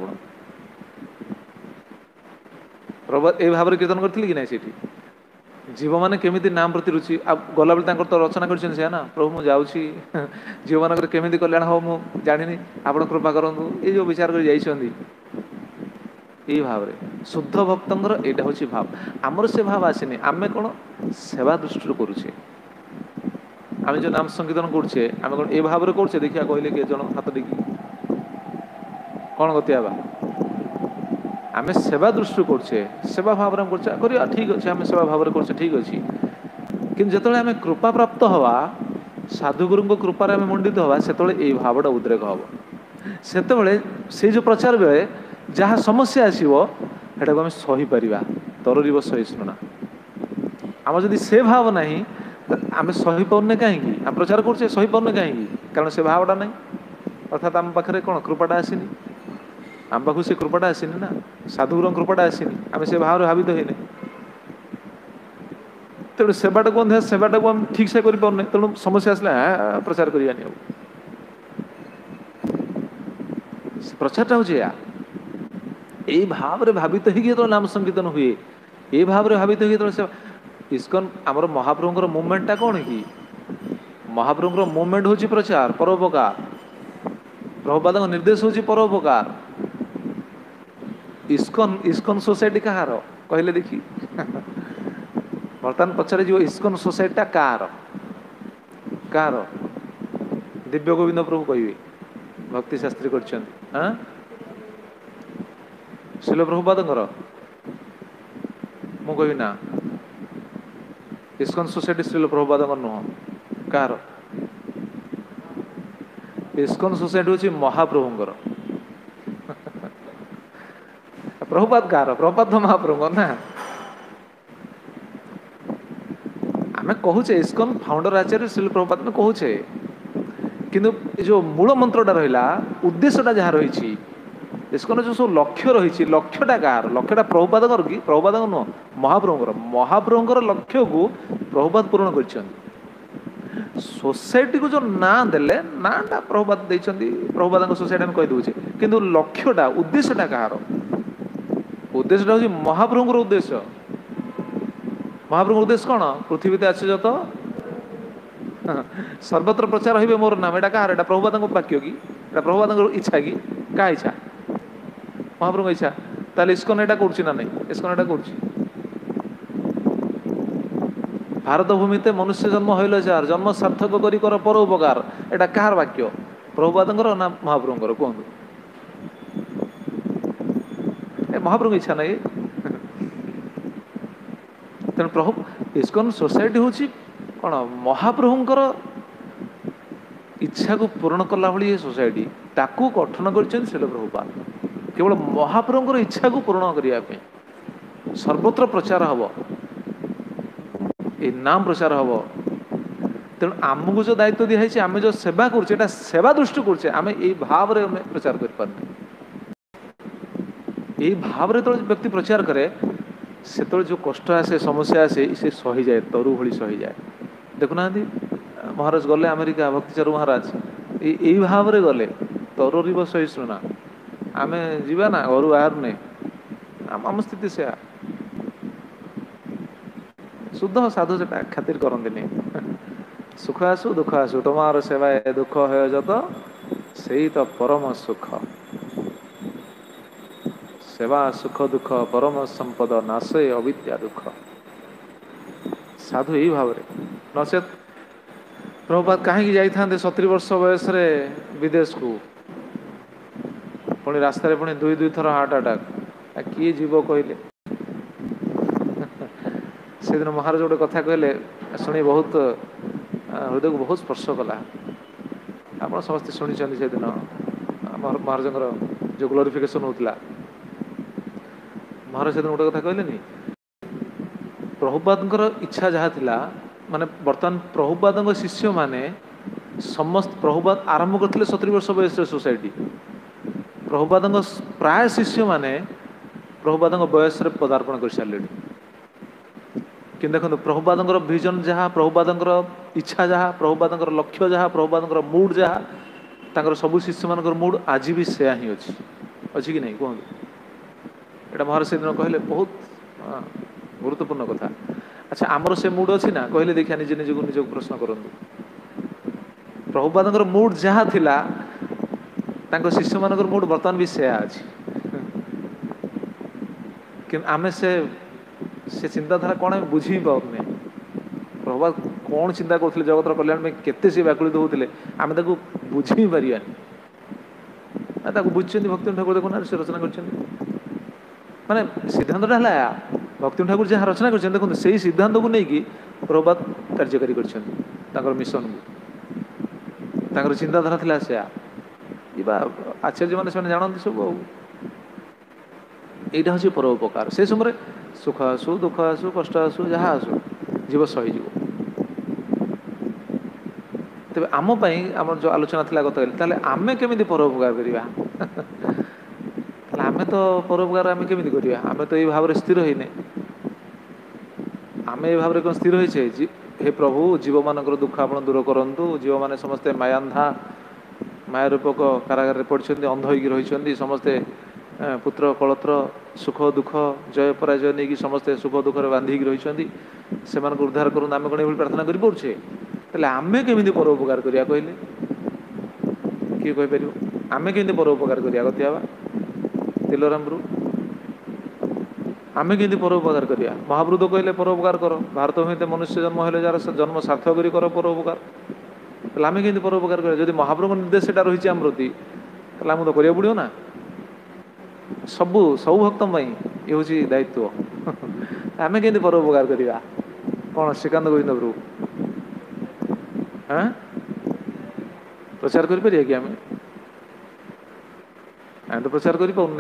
प्रभु ये भाव में कीर्तन करते कि नहीं सीठी जीव मैंने केमी नाम प्रति रुचि अब गला बेले तो रचना कर ना प्रभु मुझे जाऊँगी जीव मान केमी कल्याण हम मु जानी आप कृपा करूँ ये जो विचार कर यही भाव में शुद्ध भक्तर यहाँ हूँ भाव आमर से भाव आसनी आम कौन सेवा दृष्टि करुचे आम जो नाम संकीर्तन करे आम कौन ये भाव में करे देखिए कहले किए जन हाथ टेक कौन गति आवा आम सेवा दृष्टि करे सेवा भाव में कर ठीक अच्छे आम सेवा भाव में कर ठीक अच्छे कि जो आम कृपा प्राप्त हवा साधुगुरु कृपार आम मंडित हवा से भावटा उद्रेक हम से से जो प्रचार बेले जहाँ समस्या आसो को आम सही पार तररीब सहिष्णुना आम जदि से भाव ना आम सही पाने कहीं आम प्रचार कर सही पाने कहीं कारण से भावटा ना अर्थात आम पाखे कौन कृपाटा आसनी आम पाख से कृपाटा आसनी ना साधुगुरु कृपाटा आसनी आम से भाव भावित है तेणु सेवाटा को सेवाटा को ठीक से करें तेणु समस्या आसला प्रचार करनी प्रचारटा हूँ या यही भाव में भावित हो नाम संकीर्तन हुए ये भाव में भावित हो इस्कन आमर महाप्रभुंर मुवमेंटा कौन कि महाप्रभुंर मुवमेंट हूँ प्रचार परोपकार प्रभुपाद निर्देश हूँ परोपकार इस्कन इस्कन सोसाइटी कहार कहले देखी बर्तमान पचारे जो इस्कन सोसाइटीटा कार कार दिव्य गोविंद प्रभु कहे भक्ति शास्त्री कर शिल प्रभुपाद मु कह ना इस्कन सोसाइटी शिल प्रभुपाद नुह कार इस्कन सोसाइटी हूँ महाप्रभुंर प्रभुपाद कार प्रभुपाद तो महाप्रभु ना आम कहूचे इस्कन फाउंडर आचार्य शिल प्रभुपाद में कहूचे किंतु जो मूल मंत्रटा रहा उद्देश्यटा जहाँ रही इस्कन जो सब लक्ष्य रही लक्ष्यटा कार लक्ष्यटा प्रभुपाद कि प्रभुपाद नुह महाप्रभुंर महाप्रभुंर लक्ष्य को प्रभुपाद पूरण कर सोसाइटी को जो ना देले नाटा प्रभुपाद प्रभुपाद सोसाइटी में कहीदे किंतु लक्ष्यटा उद्देश्यटा कहार उद्देश्यटा हूँ महाप्रभुंर उद्देश्य महाप्रभु उद्देश्य कौन पृथ्वी आश्चर्य तो सर्वत्र प्रचार हो मोर नाम एटा कहार एटा प्रभुपाद वाक्य कि प्रभुपाद इच्छा कि क्या इच्छा महाप्रभु इच्छा ताले इस्कन एटा कर नहीं इस्कन एटा कर भारत भूमिते मनुष्य जन्म हईल जार जन्म सार्थक करी कर पर उपकार एटा कहार वाक्य प्रभुपाद ना महाप्रभुंर कहतु महाप्रभु इच्छा नहीं तेणु प्रभु इस्कन सोसाइटी हूँ कौन महाप्रभुंर इच्छा को पूरण कला भाई ये सोसाइटी ताकू गठन कर प्रभुपाद केवल महाप्रभुंर इच्छा को पूरण करने सर्वत्र प्रचार हम ये नाम प्रचार हम तेणु आमको जो दायित्व दिखाई आम जो सेवा कर सेवा दृष्टि करे आम यही भाव में प्रचार कर भाव में तो व्यक्ति प्रचार करे सेतବେଳେ जो कष्ट आसे समस्या आसे से सही जाए तरु भली सही जाए देखुना महाराज गले अमेरिका भक्तिचारू महाराज यही भाव रे गले तरुरीब सहिष्णुना आमे जीवा ना घर बाहर नहीं आम स्थिति से शुद्ध साधु से खातिर करते नहीं सुख आसु दुख आसु तुम्हार सेवा दुख है जत से तो परम सुख सेवा सुख दुख परम संपद नाशे अविद्या दुख साधु यही भाव नचेत प्रभुपाद कहीं जाते सतुरी वर्ष बयस विदेश को पुणी रास्तार पुणी दुई दुई थर हार्ट अटैक किए जीव कहले से दिन महाराज गोटे कथा कहले शुणी बहुत हृदय को बहुत स्पर्श कला आप समस्ते शुणी से दिन महाराज जो ग्लोरिफिकेशन होता महाराज से दिन गोटे कथा कहले प्रभुपाद इच्छा जहाँ थिला माने बर्तमान प्रभुपाद शिष्य माने समस्त प्रभुपाद आरंभ करते सतुरी वर्ष बयस सोसाइटी प्रभुपाद प्राय शिष्य माने प्रभुपाद बयस पदार्पण कर सारे कि देखो प्रभुपाद विजन जहाँ प्रभुपाद इच्छा जहाँ प्रभुपाद लक्ष्य जहाँ प्रभुपाद मूड जहाँ सबू शिष्य मान मूड आज भी से ही अच्छी अच्छी कि नहीं कहते यहाँ महाराज से दिन कहले बहुत गुरुत्वपूर्ण कथा अच्छा आमर से मूड अच्छी ना कहले देखिए निजे निज निज प्रश्न करूँ प्रभुपाद मूड जहाँ थिला तांको शिष्य मान मूड बर्तमान भी से अच्छी कि आमे से से चिंताधारा कौन बुझी पाने प्रभुपाद कौन चिंता करते जगतर कल्याण में केते से व्याकुलित होते आम बुझी पारानी बुझे भक्ति ठाकुर देखुना से रचना कर माने सिद्धांत है भक्ति ठाकुर जहाँ रचना कर देखो से सिद्धांत को लेकिन प्रभुपाद कार्यकारी कर मिशन को चिंताधारा थी से आचार्य मैंने जानते सब यहाँ हूँ परोपकार से समय सुख आसु दुख आसु कष्ट आसु जहाँ आसु जीव सहीज तेज आम आम जो आलोचना थी गत आम केमी परोपकार करवा आम तो परोपकार आम केमी करवा आम तो ये भाव स्थिर होने आम ये भाव कौन स्थिर होचे हे प्रभु जीव मान दुख आप दूर करूँ जीव मैंने समस्ते मायांधा माया रूपक कारागार पड़ते अंध होती समस्ते पुत्र कलत्र सुख दुख जय पराजय नहीं कि समस्ते सुख दुख बांधिक रही से उद्धार करूँ आम कौन ये प्रार्थना करें तेल आम केमी परोपकार करा कहले किए कहीपर आम केमी परोपकार करा गतिया तिलोरामु आम केमी परोपकार करा महावृद कहले परोपकार कर भारत में मनुष्य जन्म है जार जन्म सार्थक कर परोपकार तेल आम केमी परोपकार करा जब महाप्रभु निर्देश से रही आम प्रति तेल आमको तो करा पड़ो ना सबू सब भक्त ये हूँ दायित्व आम केमी परोपकार करवा कौन श्रीकांत गोविंद प्रभु हाँ प्रचार करें कि आम आम तो प्रचार कर पाने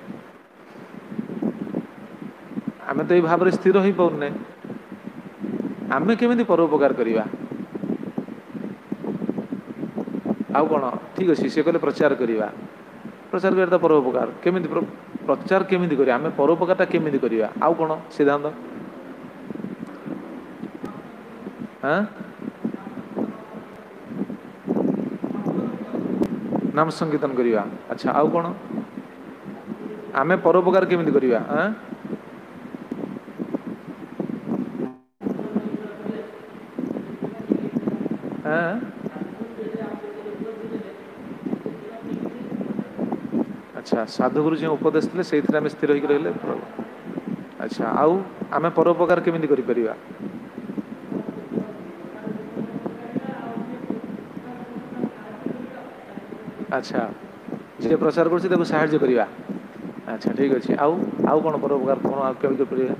आम तो ये भाव स्थिर हो पाने आम केमी परोपकार करवा आउ कौन ठीक अच्छे सी कहले प्रचार करवा प्रचार कर परोपकार केमी प्रचार केमी कर आम परोपकार केमी करवा आउ कौन सिद्धांत हाँ नाम संकीर्तन करवा अच्छा आउ कौन आम परोपकार केमी करवा हाँ हाँ अच्छा साधुगुरु जो उपदेश थे से स्थिर होकर रही अच्छा आउ आम परोपकार केमी कर अच्छा जी प्रचार कर साहाय्य करवा अच्छा ठीक अच्छे आउ आउ कौन परोपकार कौन आउ केमी कर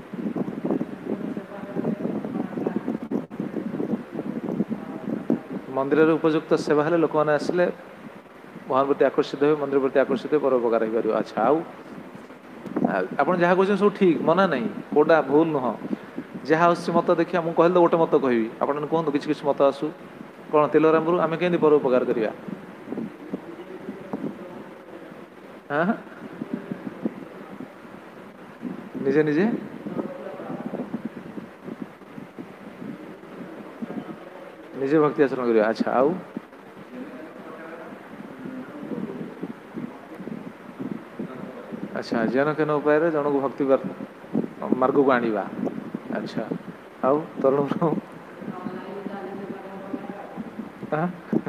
मंदिर उपयुक्त सेवा है लोक मैंने आसिले भगवान प्रति आकर्षित हो मंदिर प्रति आकर्षित हो परोपकार हो पार अच्छा आउ आप जहाँ कहते सब ठीक मना नहीं कौटा भूल नुह जहाँ आस मत देखिए मुझे कहले तो गोटे मत कहि आप कहूँ किसी किसी मत आसू कौन तिलोरामपुर आम केमी परोपकार करवा हाँ निजे निजे ନିଜେ ଭକ୍ତି ଆଚରଣ କରିବା। ଆଚ୍ଛା, ଆଉ ଆଚ୍ଛା, ଯେନ କେନ ଉପାୟରେ ଜଣକୁ ଭକ୍ତି ମାର୍ଗକୁ ଆଣିବା। ଆଚ୍ଛା, ଆଉ ତରୁଣ ବ୍ରହ୍ମ ଆଁ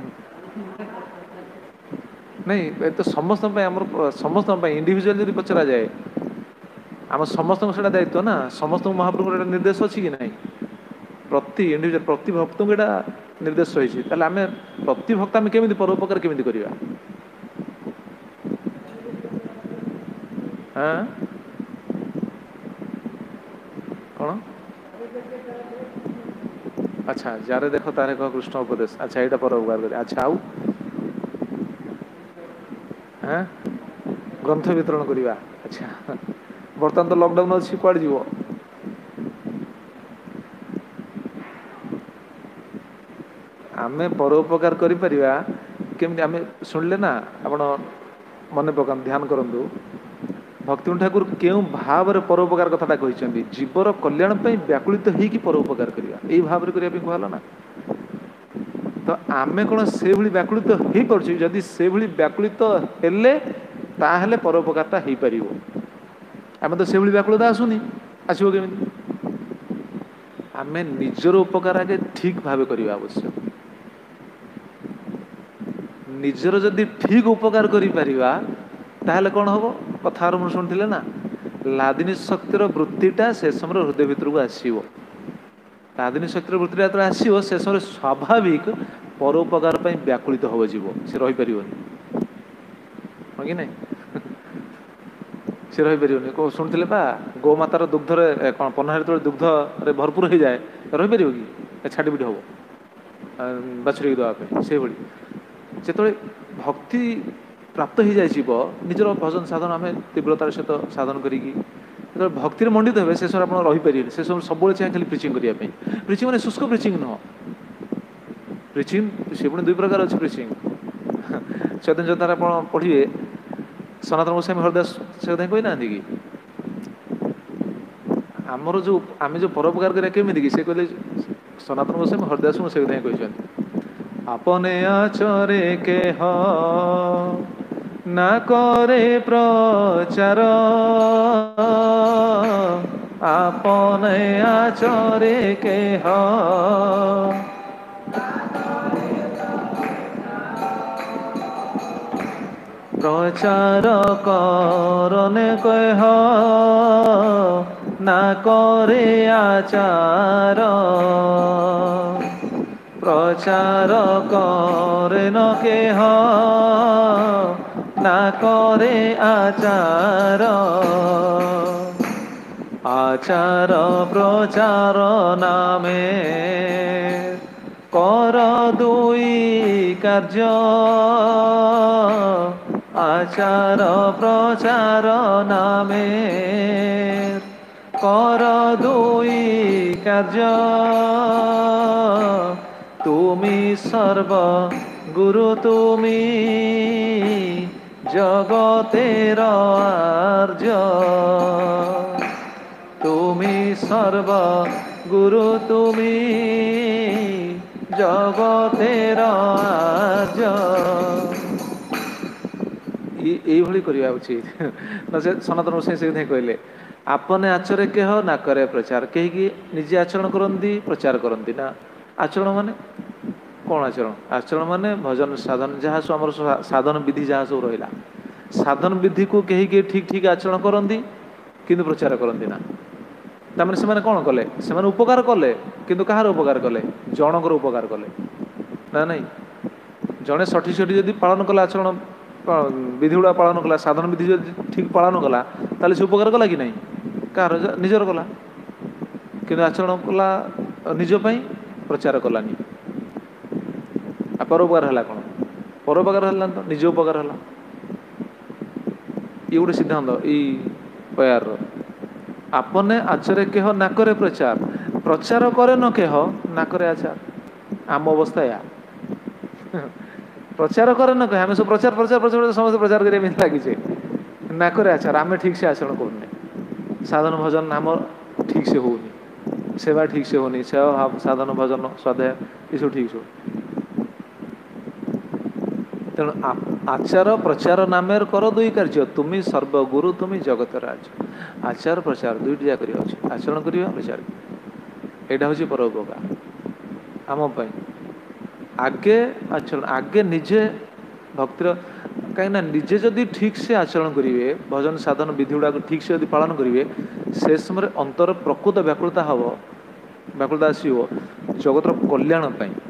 ନାଇଁ ଏ ତ ସମସ୍ତଙ୍କ ପାଇଁ, ଆମର ସମସ୍ତଙ୍କ ପାଇଁ ଇଣ୍ଡିଭିଜୁଆଲ ଯଦି ପଚରାଯାଏ ଆମ ସମସ୍ତଙ୍କୁ ସେଇଟା ଦାୟିତ୍ୱ ନା, ସମସ୍ତଙ୍କୁ ମହାପ୍ରଭୁଙ୍କର ଏଟା ନିର୍ଦ୍ଦେଶ ଅଛି କି ନାହିଁ? ପ୍ରତି ଇଣ୍ଡିଭିଜୁଆଲ ପ୍ରତି ଭକ୍ତଙ୍କୁ ଏଇଟା ନିର୍ଦ୍ଦେଶ ରହିଛି। ତାହେଲେ ଆମେ ପ୍ରତି ଭକ୍ତ ଆମେ କେମିତି ପରୋପକାର କେମିତି କରିବା? ଆଁ କ'ଣ? ଆଚ୍ଛା, ଯାରେ ଦେଖ ତାରେ କହ କୃଷ୍ଣ ଉପଦେଶ। ଆଚ୍ଛା, ଏଇଟା ପରୋପକାର କରିବା। ଆଚ୍ଛା, ଆଉ ଆଁ ଗ୍ରନ୍ଥ ବିତରଣ କରିବା। ଆଚ୍ଛା, ବର୍ତ୍ତମାନ ତ ଲକଡାଉନ୍ ଅଛି, କୁଆଡ଼େ ଯିବ? ଆମେ ପରୋପକାର କରିପାରିବା କେମିତି? ଆମେ ଶୁଣିଲେ ନା, ଆପଣ ମନେ ପକାନ୍ତୁ, ଧ୍ୟାନ କରନ୍ତୁ। ଭକ୍ତିବିନୋଦ ଠାକୁର କେଉଁ ଭାବରେ ପରୋପକାର କଥାଟା କହିଛନ୍ତି? ଜୀବର କଲ୍ୟାଣ ପାଇଁ ବ୍ୟାକୁଳିତ ହେଇକି ପରୋପକାର କରିବା, ଏଇ ଭାବରେ କରିବା ପାଇଁ କୁହାହେଲା ନା। ତ ଆମେ କ'ଣ ସେଭଳି ବ୍ୟାକୁଳିତ ହେଇପାରୁଛୁ? ଯଦି ସେଭଳି ବ୍ୟାକୁଳିତ ହେଲେ ତାହେଲେ ପରୋପକାରଟା ହେଇପାରିବ। ଆମେ ତ ସେଭଳି ବ୍ୟାକୁଳତା ଆସୁନି, ଆସିବ କେମିତି? ଆମେ ନିଜର ଉପକାର ଆଗେ ଠିକ୍ ଭାବେ କରିବା ଆବଶ୍ୟକ। ନିଜର ଯଦି ଠିକ୍ ଉପକାର କରିପାରିବା ତାହେଲେ କ'ଣ ହବ? କଥା ଆରମ୍ଭ ଶୁଣିଥିଲେ ନା, ଲାଦିନୀ ଶକ୍ତିର ବୃତ୍ତିଟା ସେ ସମୟରେ ହୃଦୟ ଭିତରକୁ ଆସିବ। ଲାଦିନୀ ଶକ୍ତିର ବୃତ୍ତିଟା ଯେତେବେଳେ ଆସିବ, ସେ ସମୟରେ ସ୍ୱାଭାବିକ ପରୋପକାର ପାଇଁ ବ୍ୟାକୁଳିତ ହବ ଯିବ, ସେ ରହିପାରିବନି। ହଁ କି ନାଇଁ? ସେ ରହିପାରିବନି। ଶୁଣିଥିଲେ ବା, ଗୋମାତାର ଦୁଗ୍ଧରେ କ'ଣ ପହ୍ନା ଯେତେବେଳେ ଦୁଗ୍ଧରେ ଭରପୁର ହେଇଯାଏ, ରହିପାରିବ କି? ଛାଟି ପିଟି ହବ ବାଛୁରୀକି ଦେବା ପାଇଁ। ସେଇଭଳି ଯେତେବେଳେ ଭକ୍ତି ପ୍ରାପ୍ତ ହେଇଯାଇଯିବ, ନିଜର ଭଜନ ସାଧନ ଆମେ ତୀବ୍ରତାର ସହିତ ସାଧନ କରିକି ଯେତେବେଳେ ଭକ୍ତିରେ ମଣ୍ଡିତ ହେବେ, ସେ ସମୟରେ ଆପଣ ରହିପାରିବେନି। ସେ ସମୟରେ ସବୁବେଳେ ଚାହେଁ ଖାଲି ପ୍ରିଚିଂ କରିବା ପାଇଁ। ପ୍ରିଚିଂ ମାନେ ଶୁଷ୍କ ପ୍ରିଚିଂ ନୁହଁ। ପ୍ରିଚିଂ ସେ ପୁଣି ଦୁଇ ପ୍ରକାର ଅଛି। ପ୍ରିଚିଂ ଚୈତନ୍ୟ ଚରିତାରେ ଆପଣ ପଢ଼ିବେ, ସନାତନ ଗୋସ୍ୱାମୀ ହରିଦାସ ସେ କଥା କହିନାହାନ୍ତି କି? ଆମର ଯୋଉ ଆମେ ଯୋଉ ପରୋପକାର କରିବା କେମିତି କି? ସେ କହିଲେ, ସନାତନ ଗୋସ୍ୱାମୀ ହରିଦାସଙ୍କୁ ସେ କଥା ହିଁ କହିଛନ୍ତି। আপনে আচরে কেহ না করে প্রচার, আপনে আচরে কেহ প্রচার করনে কেহ না করে আচার, প্রচার করে ন কেহ না করে আচার, আচার প্রচার নামে কর দুই কার্য, আচার প্রচার নামে কর দুই কার্য, তুমি সর্ব গুরু তুমি জগতের আর্য, তুমি সর্ব গুরু তুমি জগতের আর্য। এইଭଳି କରିବା ଉଚିତ। ସେ ସନାତନ ଗୋସ୍ୱାମୀ ସେ କଥା କହିଲେ, ଆପନେ ଆଚରେ କେହ ନା କରେ ପ୍ରଚାର। କେହିକି ନିଜେ ଆଚରଣ କରନ୍ତି, ପ୍ରଚାର କରନ୍ତି ନା। ଆଚରଣ ମାନେ କ'ଣ? ଆଚରଣ ଆଚରଣ ମାନେ ଭଜନ ସାଧନ, ଯାହା ସବୁ ଆମର ସାଧନ ବିଧି ଯାହା ସବୁ ରହିଲା, ସାଧନ ବିଧିକୁ କେହି କେହି ଠିକ୍ ଠିକ୍ ଆଚରଣ କରନ୍ତି କିନ୍ତୁ ପ୍ରଚାର କରନ୍ତି ନା। ତାମାନେ ସେମାନେ କ'ଣ କଲେ? ସେମାନେ ଉପକାର କଲେ, କିନ୍ତୁ କାହାର ଉପକାର କଲେ? ଜଣଙ୍କର ଉପକାର କଲେ ନା ନାଇଁ? ଜଣେ ସଠିକ୍ ସଠିକ୍ ଯଦି ପାଳନ କଲା, ଆଚରଣ ବିଧି ଗୁଡ଼ା ପାଳନ କଲା, ସାଧନ ବିଧି ଯଦି ଠିକ୍ ପାଳନ କଲା, ତାହେଲେ ସେ ଉପକାର କଲା କି ନାହିଁ? କାହାର? ନିଜର କଲା। କିନ୍ତୁ ଆଚରଣ କଲା ନିଜ ପାଇଁ, ପ୍ରଚାର କଲାନି। ଆଉ ପରୋପକାର ହେଲା କ'ଣ? ପରୋପକାର ହେଲା ତ ନିଜ ଉପକାର ହେଲା। ଇଏ ଗୋଟେ ସିଦ୍ଧାନ୍ତ ଏଇ ପୟାରର। ଆପନେ ଆଚରେ କେହ ନାକରେ ପ୍ରଚାର, ପ୍ରଚାର କରେ ନ କେହ ନାକରେ ଆଚାର। ଆମ ଅବସ୍ଥା ଏୟା। ପ୍ରଚାର କରେ ନ କେହ, ଆମେ ସବୁ ପ୍ରଚାର ପ୍ରଚାର ପ୍ରଚାର ସମସ୍ତେ ପ୍ରଚାର କରିବା ପାଇଁ ଲାଗିଛେ, ନାକରେ ଆଚାର। ଆମେ ଠିକ୍ ସେ ଆଚରଣ କରୁନେ, ସାଧନ ଭଜନ ଆମ ଠିକ୍ ସେ ହଉନି, ସେବା ଠିକ୍ ସେ ହଉନି, ସେବା ସାଧନ ଭଜନ ସ୍ୱାଧ୍ୟାୟ ये सब ठीक सब तेणु आचार प्रचार नामेर कर दुई कार्य तुम्हें सर्वगुरु तुम्हें जगत राज आचार प्रचार दुईटी जाक आचरण करवा प्रचार यहाँ हूँ परोपकार आम आगे आचरण आगे निजे भक्तिर कहीं निजे जदि ठीक से आचरण करेंगे भजन साधन विधि गुड़ाक ठीक से यदि पालन करेंगे से समय अंतर प्रकृत व्याकुलता हम व्याकुलता आसो जगतर कल्याण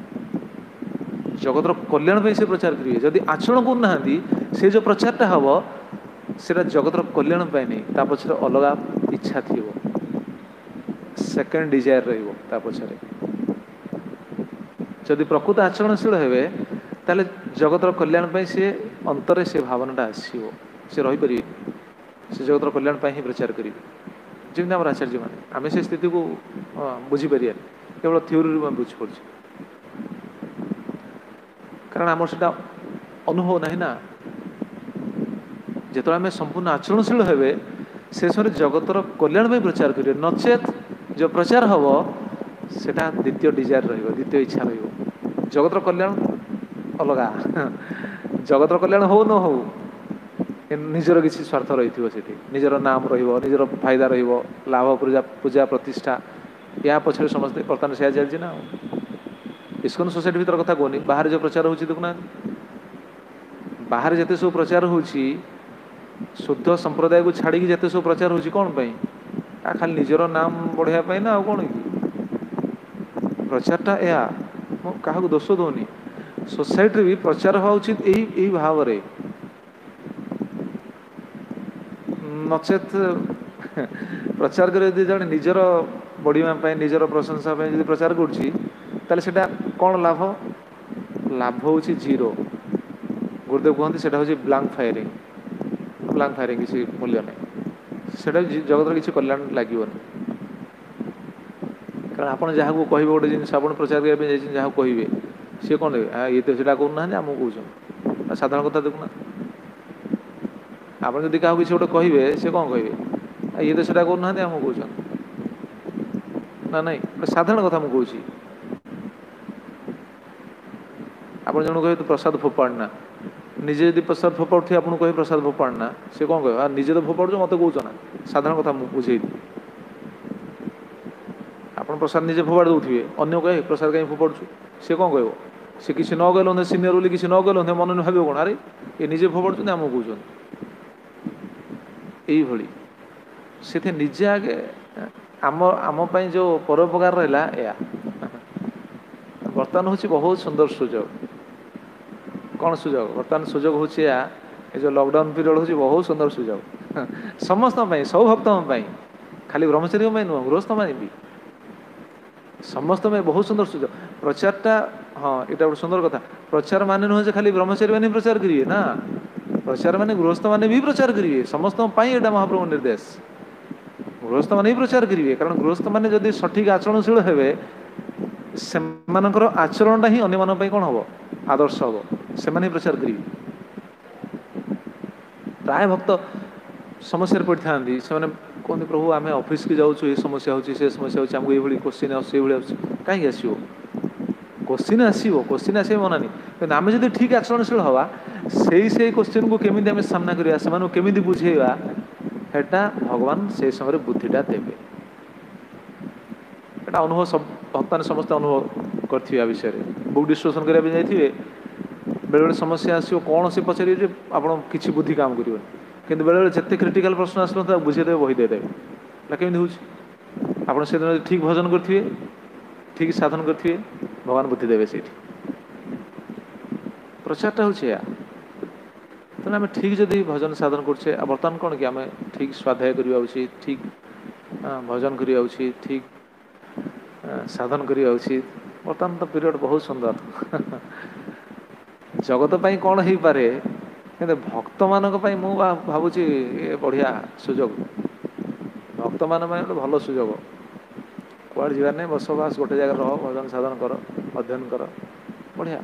जगतर कल्याण से प्रचार करेंगे जदि आचरण करना से जो प्रचारटा हम से जगतर कल्याण नहीं ता पछरे अलग इच्छा थी सेकेंड डिजायर रहा पछरे जदि प्रकृत आचरणशील हे ताले जगतर कल्याण सी अंतर से भावनाटा आसो से रहीपर से जगतर कल्याण ही प्रचार करेंगे जमी आम आचार्य मैंने आम से स्थिति को बुझीपर केवल थ्योरी बुझीपड़ कारण आम से अनुभव ना ना जो आम संपूर्ण आचरणशील हे से समय जगतर कल्याण प्रचार करेंगे नचेत जो प्रचार हम सेटा द्वितीय डिजायर द्वितीय इच्छा रगतर कल्याण अलग जगतर कल्याण हो न हो निजर किसी स्वार्थ रही निजर नाम रजर फायदा लाभ पूजा पूजा प्रतिष्ठा या पछरे समस्ते बर्तमान से चलती ना इस्कन सोसाइटी भर कथा कहनी बाहर जो प्रचार हो देखुना बाहर जिते सब प्रचार हो शुद्ध संप्रदाय को छाड़ी जिते सब प्रचार हो कौन खाली निजर नाम बढ़ाई ना कौन कि प्रचारटा या क्या दोष दौनी सोसाइटी भी प्रचार हवा उचित यही भाव रे नचेत प्रचार कर जड़े निजर बढ़िया निजर प्रशंसा जो प्रचार करा कौन लाभ लाभ हूँ जीरो गुरुदेव कहते हैं हूँ ब्लांक फायरिंग ब्लांक फायरिंग किसी मूल्य नहीं से जगत किसी कल्याण लगे कारण आप जहाँ कहे गोटे जिन आप प्रचार करने जहाँ कहे सी कौन देवे ये तो सीटा करना आम कौन साधारण कथा देखना आप जब क्या किसी गोटे कहे सी कौन कहे ये तो सीटा करना आम कौन ना ना साधारण कथा मुझे आप जन कहे तो प्रसाद फोपाड़ना निजे यदि प्रसाद फोपाड़ थे आपको कहे प्रसाद फोपाड़ना से कौन कह निजे तो फोपाड़ मत कौन ना साधारण कथा बुझे आप प्रसाद निजे फोपाड़ दौथे अन्य कहे प्रसाद कहीं फोपाड़ू सी कौन कह सी किसी न गले सीनियर बोली किसी न गले मन भाव कौन अरे ये निजे फोपाड़ू आम कौन यही से निजे आगे आम आम जो परोपकार रहा या बर्तमान हूँ बहुत सुंदर सुजोग कौन सुजोग बर्तमान सुजोग हूँ या जो लॉकडाउन पीरियड हूँ बहुत सुंदर सुजोग समस्त सब भक्त खाली ब्रह्मचारी नुह गृहस्थ मान भी समस्त में बहुत सुंदर सुजोग प्रचारटा हाँ यहाँ गोटे सुंदर कथा प्रचार माने नुह खाली ब्रह्मचारी मैंने प्रचार करेंगे ना प्रचार माने गृहस्थ मैंने भी प्रचार करेंगे समस्त यहाँ महाप्रभु निर्देश गृहस्थ मैंने ही प्रचार करेंगे कारण गृहस्थ मैंने जदि सठिक आचरणशील हे से आचरणटा ही अन्य मानक कौन हम आदर्श हम से प्रचार करेंगे प्राय भक्त समस्या पड़ था कहते प्रभु आम ऑफिस की जाऊँ ये समस्या हो समस्या हो आमको ये क्वेश्चन आसो कहीं आसो क्वेश्चन आसो क्वेश्चन आस मना नहीं कि आम जब ठीक आचरणशील हवा से ही क्वेश्चन को केमी आम सामना करवा से केमी बुझेगा हेटा भगवान से समय बुद्धिटा देवे एटा अनुभव सब भक्त मैंने समस्त अनुभव करथिबे आ विषय बुक डिस्कसन करने जाइए बेले बेले समस्या आसो कौन से पचारे जे आप किसी बुद्धि काम कर बेले बेले जिते क्रिटिकल प्रश्न आस बुझेदेवे बही देदेवे केमी हो से ठीक भजन करेंगे ठीक साधन करेंगे भगवान बुद्धि देवे से प्रचारटा हूँ या तेना आम ठीक जदि भजन साधन करछे बर्तमान कौन कि आम ठीक स्वाध्याय करवा उचित ठीक भजन करवा उचित ठीक साधन करवा उचित बर्तमान तो पीरियड बहुत सुंदर जगत पाई कौन हो पारे भक्त मान भावुची ये बढ़िया सुजोग भक्त मान भल सुजोग कुआड़ जीवार नहीं बसवास गोटे जगह रह भजन साधन कर अध्ययन कर बढ़िया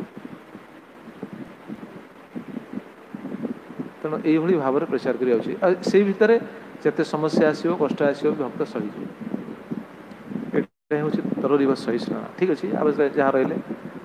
तेणु यही भाव में प्रचार करा से भितर जिते समस्या आसो कष्ट आसो भक्त सही हूँ तरोरीव सहिष्णुता ठीक अच्छे जहाँ रही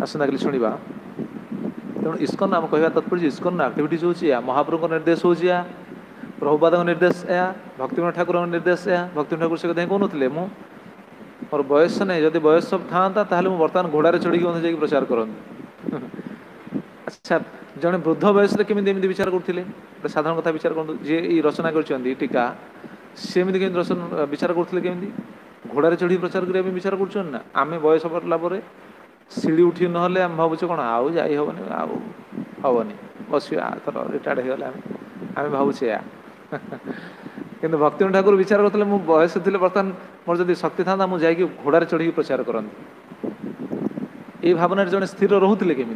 आसंता काली शुणा तेणु इस्कन आम कह तत्पर्य इस्कन आक्टिविटीज हूँ महाप्रभु निर्देश हूँ प्रभुपाद निर्देश या भक्तिविनोद ठाकुर निर्देश या भक्तिविनोद ठाकुर से कथा कहते मु मोर बयस नहीं जब बयस था मुझे बर्तमान घोड़ार चढ़ी जा प्रचार करती अच्छा जड़े वृद्ध बयस केमी विचार करते साधारण कथा विचार कर जी रचना कर टीका सीमती केमी रचना विचार करते केमी घोड़ार चढ़ी प्रचार करने विचार कर आम बयस पड़ला सीढ़ी उठी ना आम भावुचे कौन आउ जा हेनी आनी बस थर रिटायर्ड हो गले आम भावुचे या किंतु भक्तिविनोद ठाकुर विचार करते मो बयस थी बर्तमान मोर जब शक्ति था मुझे जाकि घोड़ार चढ़ी प्रचार करती ये भावना जड़े स्थिर रोते केमी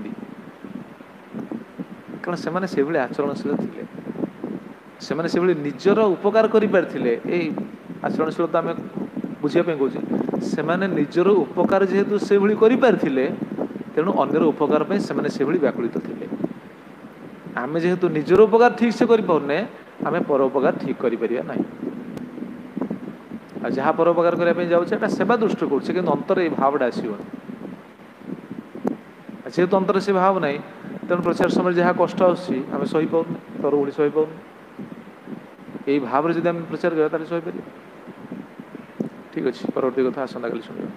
कारण से मैंने से आचरणशील थे से निजर उपकार करें आचरणशील तो आम बुझापी कहे से निजर उपकार जेहेतु से करें तेणु अन्यर उपकार से व्याकुलित थे आम जेहेतु निजर उपकार ठीक से करें आम परोपकार ठीक कर जहाँ परोपकार करने जाऊे सेवा दृष्टि कर अंतर ये भावटा आसोनी जेहेतु अंतर से भाव ना तेणु प्रचार समय जहाँ कष्ट आम सही पाऊन तर उड़ी सही पाऊन यही भाव में जब प्रचार करें सही पार ठीक अच्छे परवर्ती कथा आसंता काली शुणा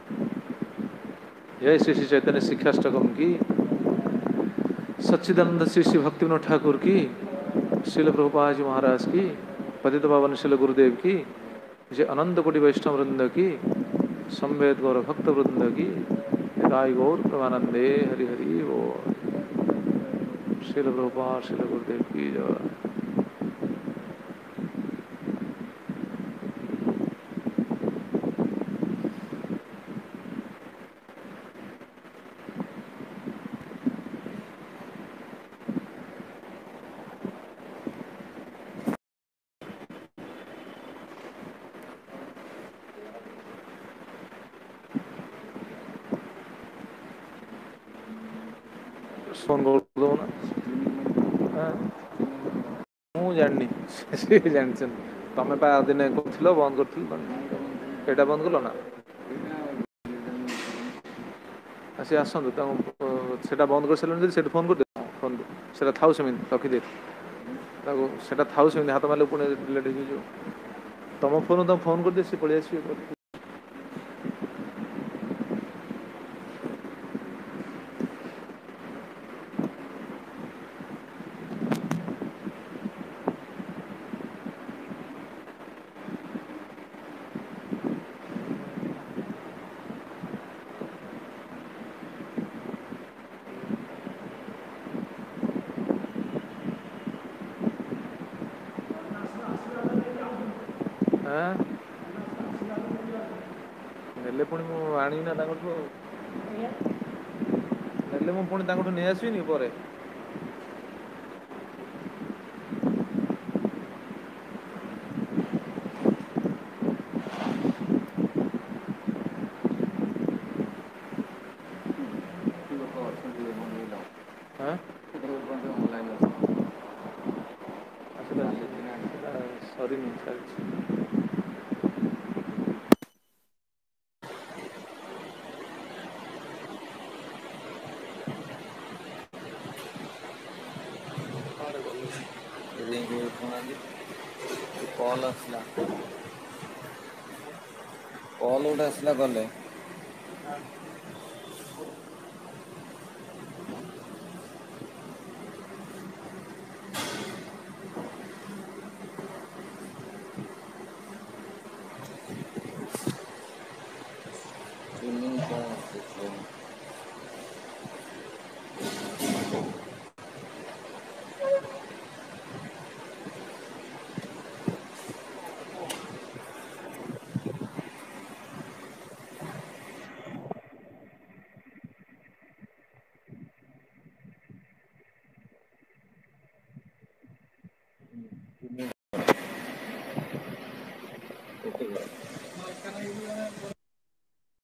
जय श्री श्री चैतन्य शिक्षाष्टकम की सच्चिदानंद श्री श्री भक्तिविनोद ठाकुर की श्रील प्रभुपाद जी महाराज की पतित पावन श्रील गुरुदेव की जय अनंत कोटि वैष्णव वृंद की संवेद गौर भक्त वृंद की राय गौर प्रमानंदे हरि हरि वो श्रील प्रभुपाद श्रील गुरुदेव की जय। फोन कर दो ना मु जानी से जान तुम पा दिन कर बंद कर बंद कल ना सी आसतु से बंद कर सारे से फोन कर फोन से था से रखीदे से था से हाथ मारे पुणे डिलेट हो तुम फोन तुम फोन कर दे सी पलि आस नेले पुणी मु आनी ना नेले मु पुणी नहीं आसनी पर सरी नहीं सारी कॉल आसला कॉल गोटे आसला गले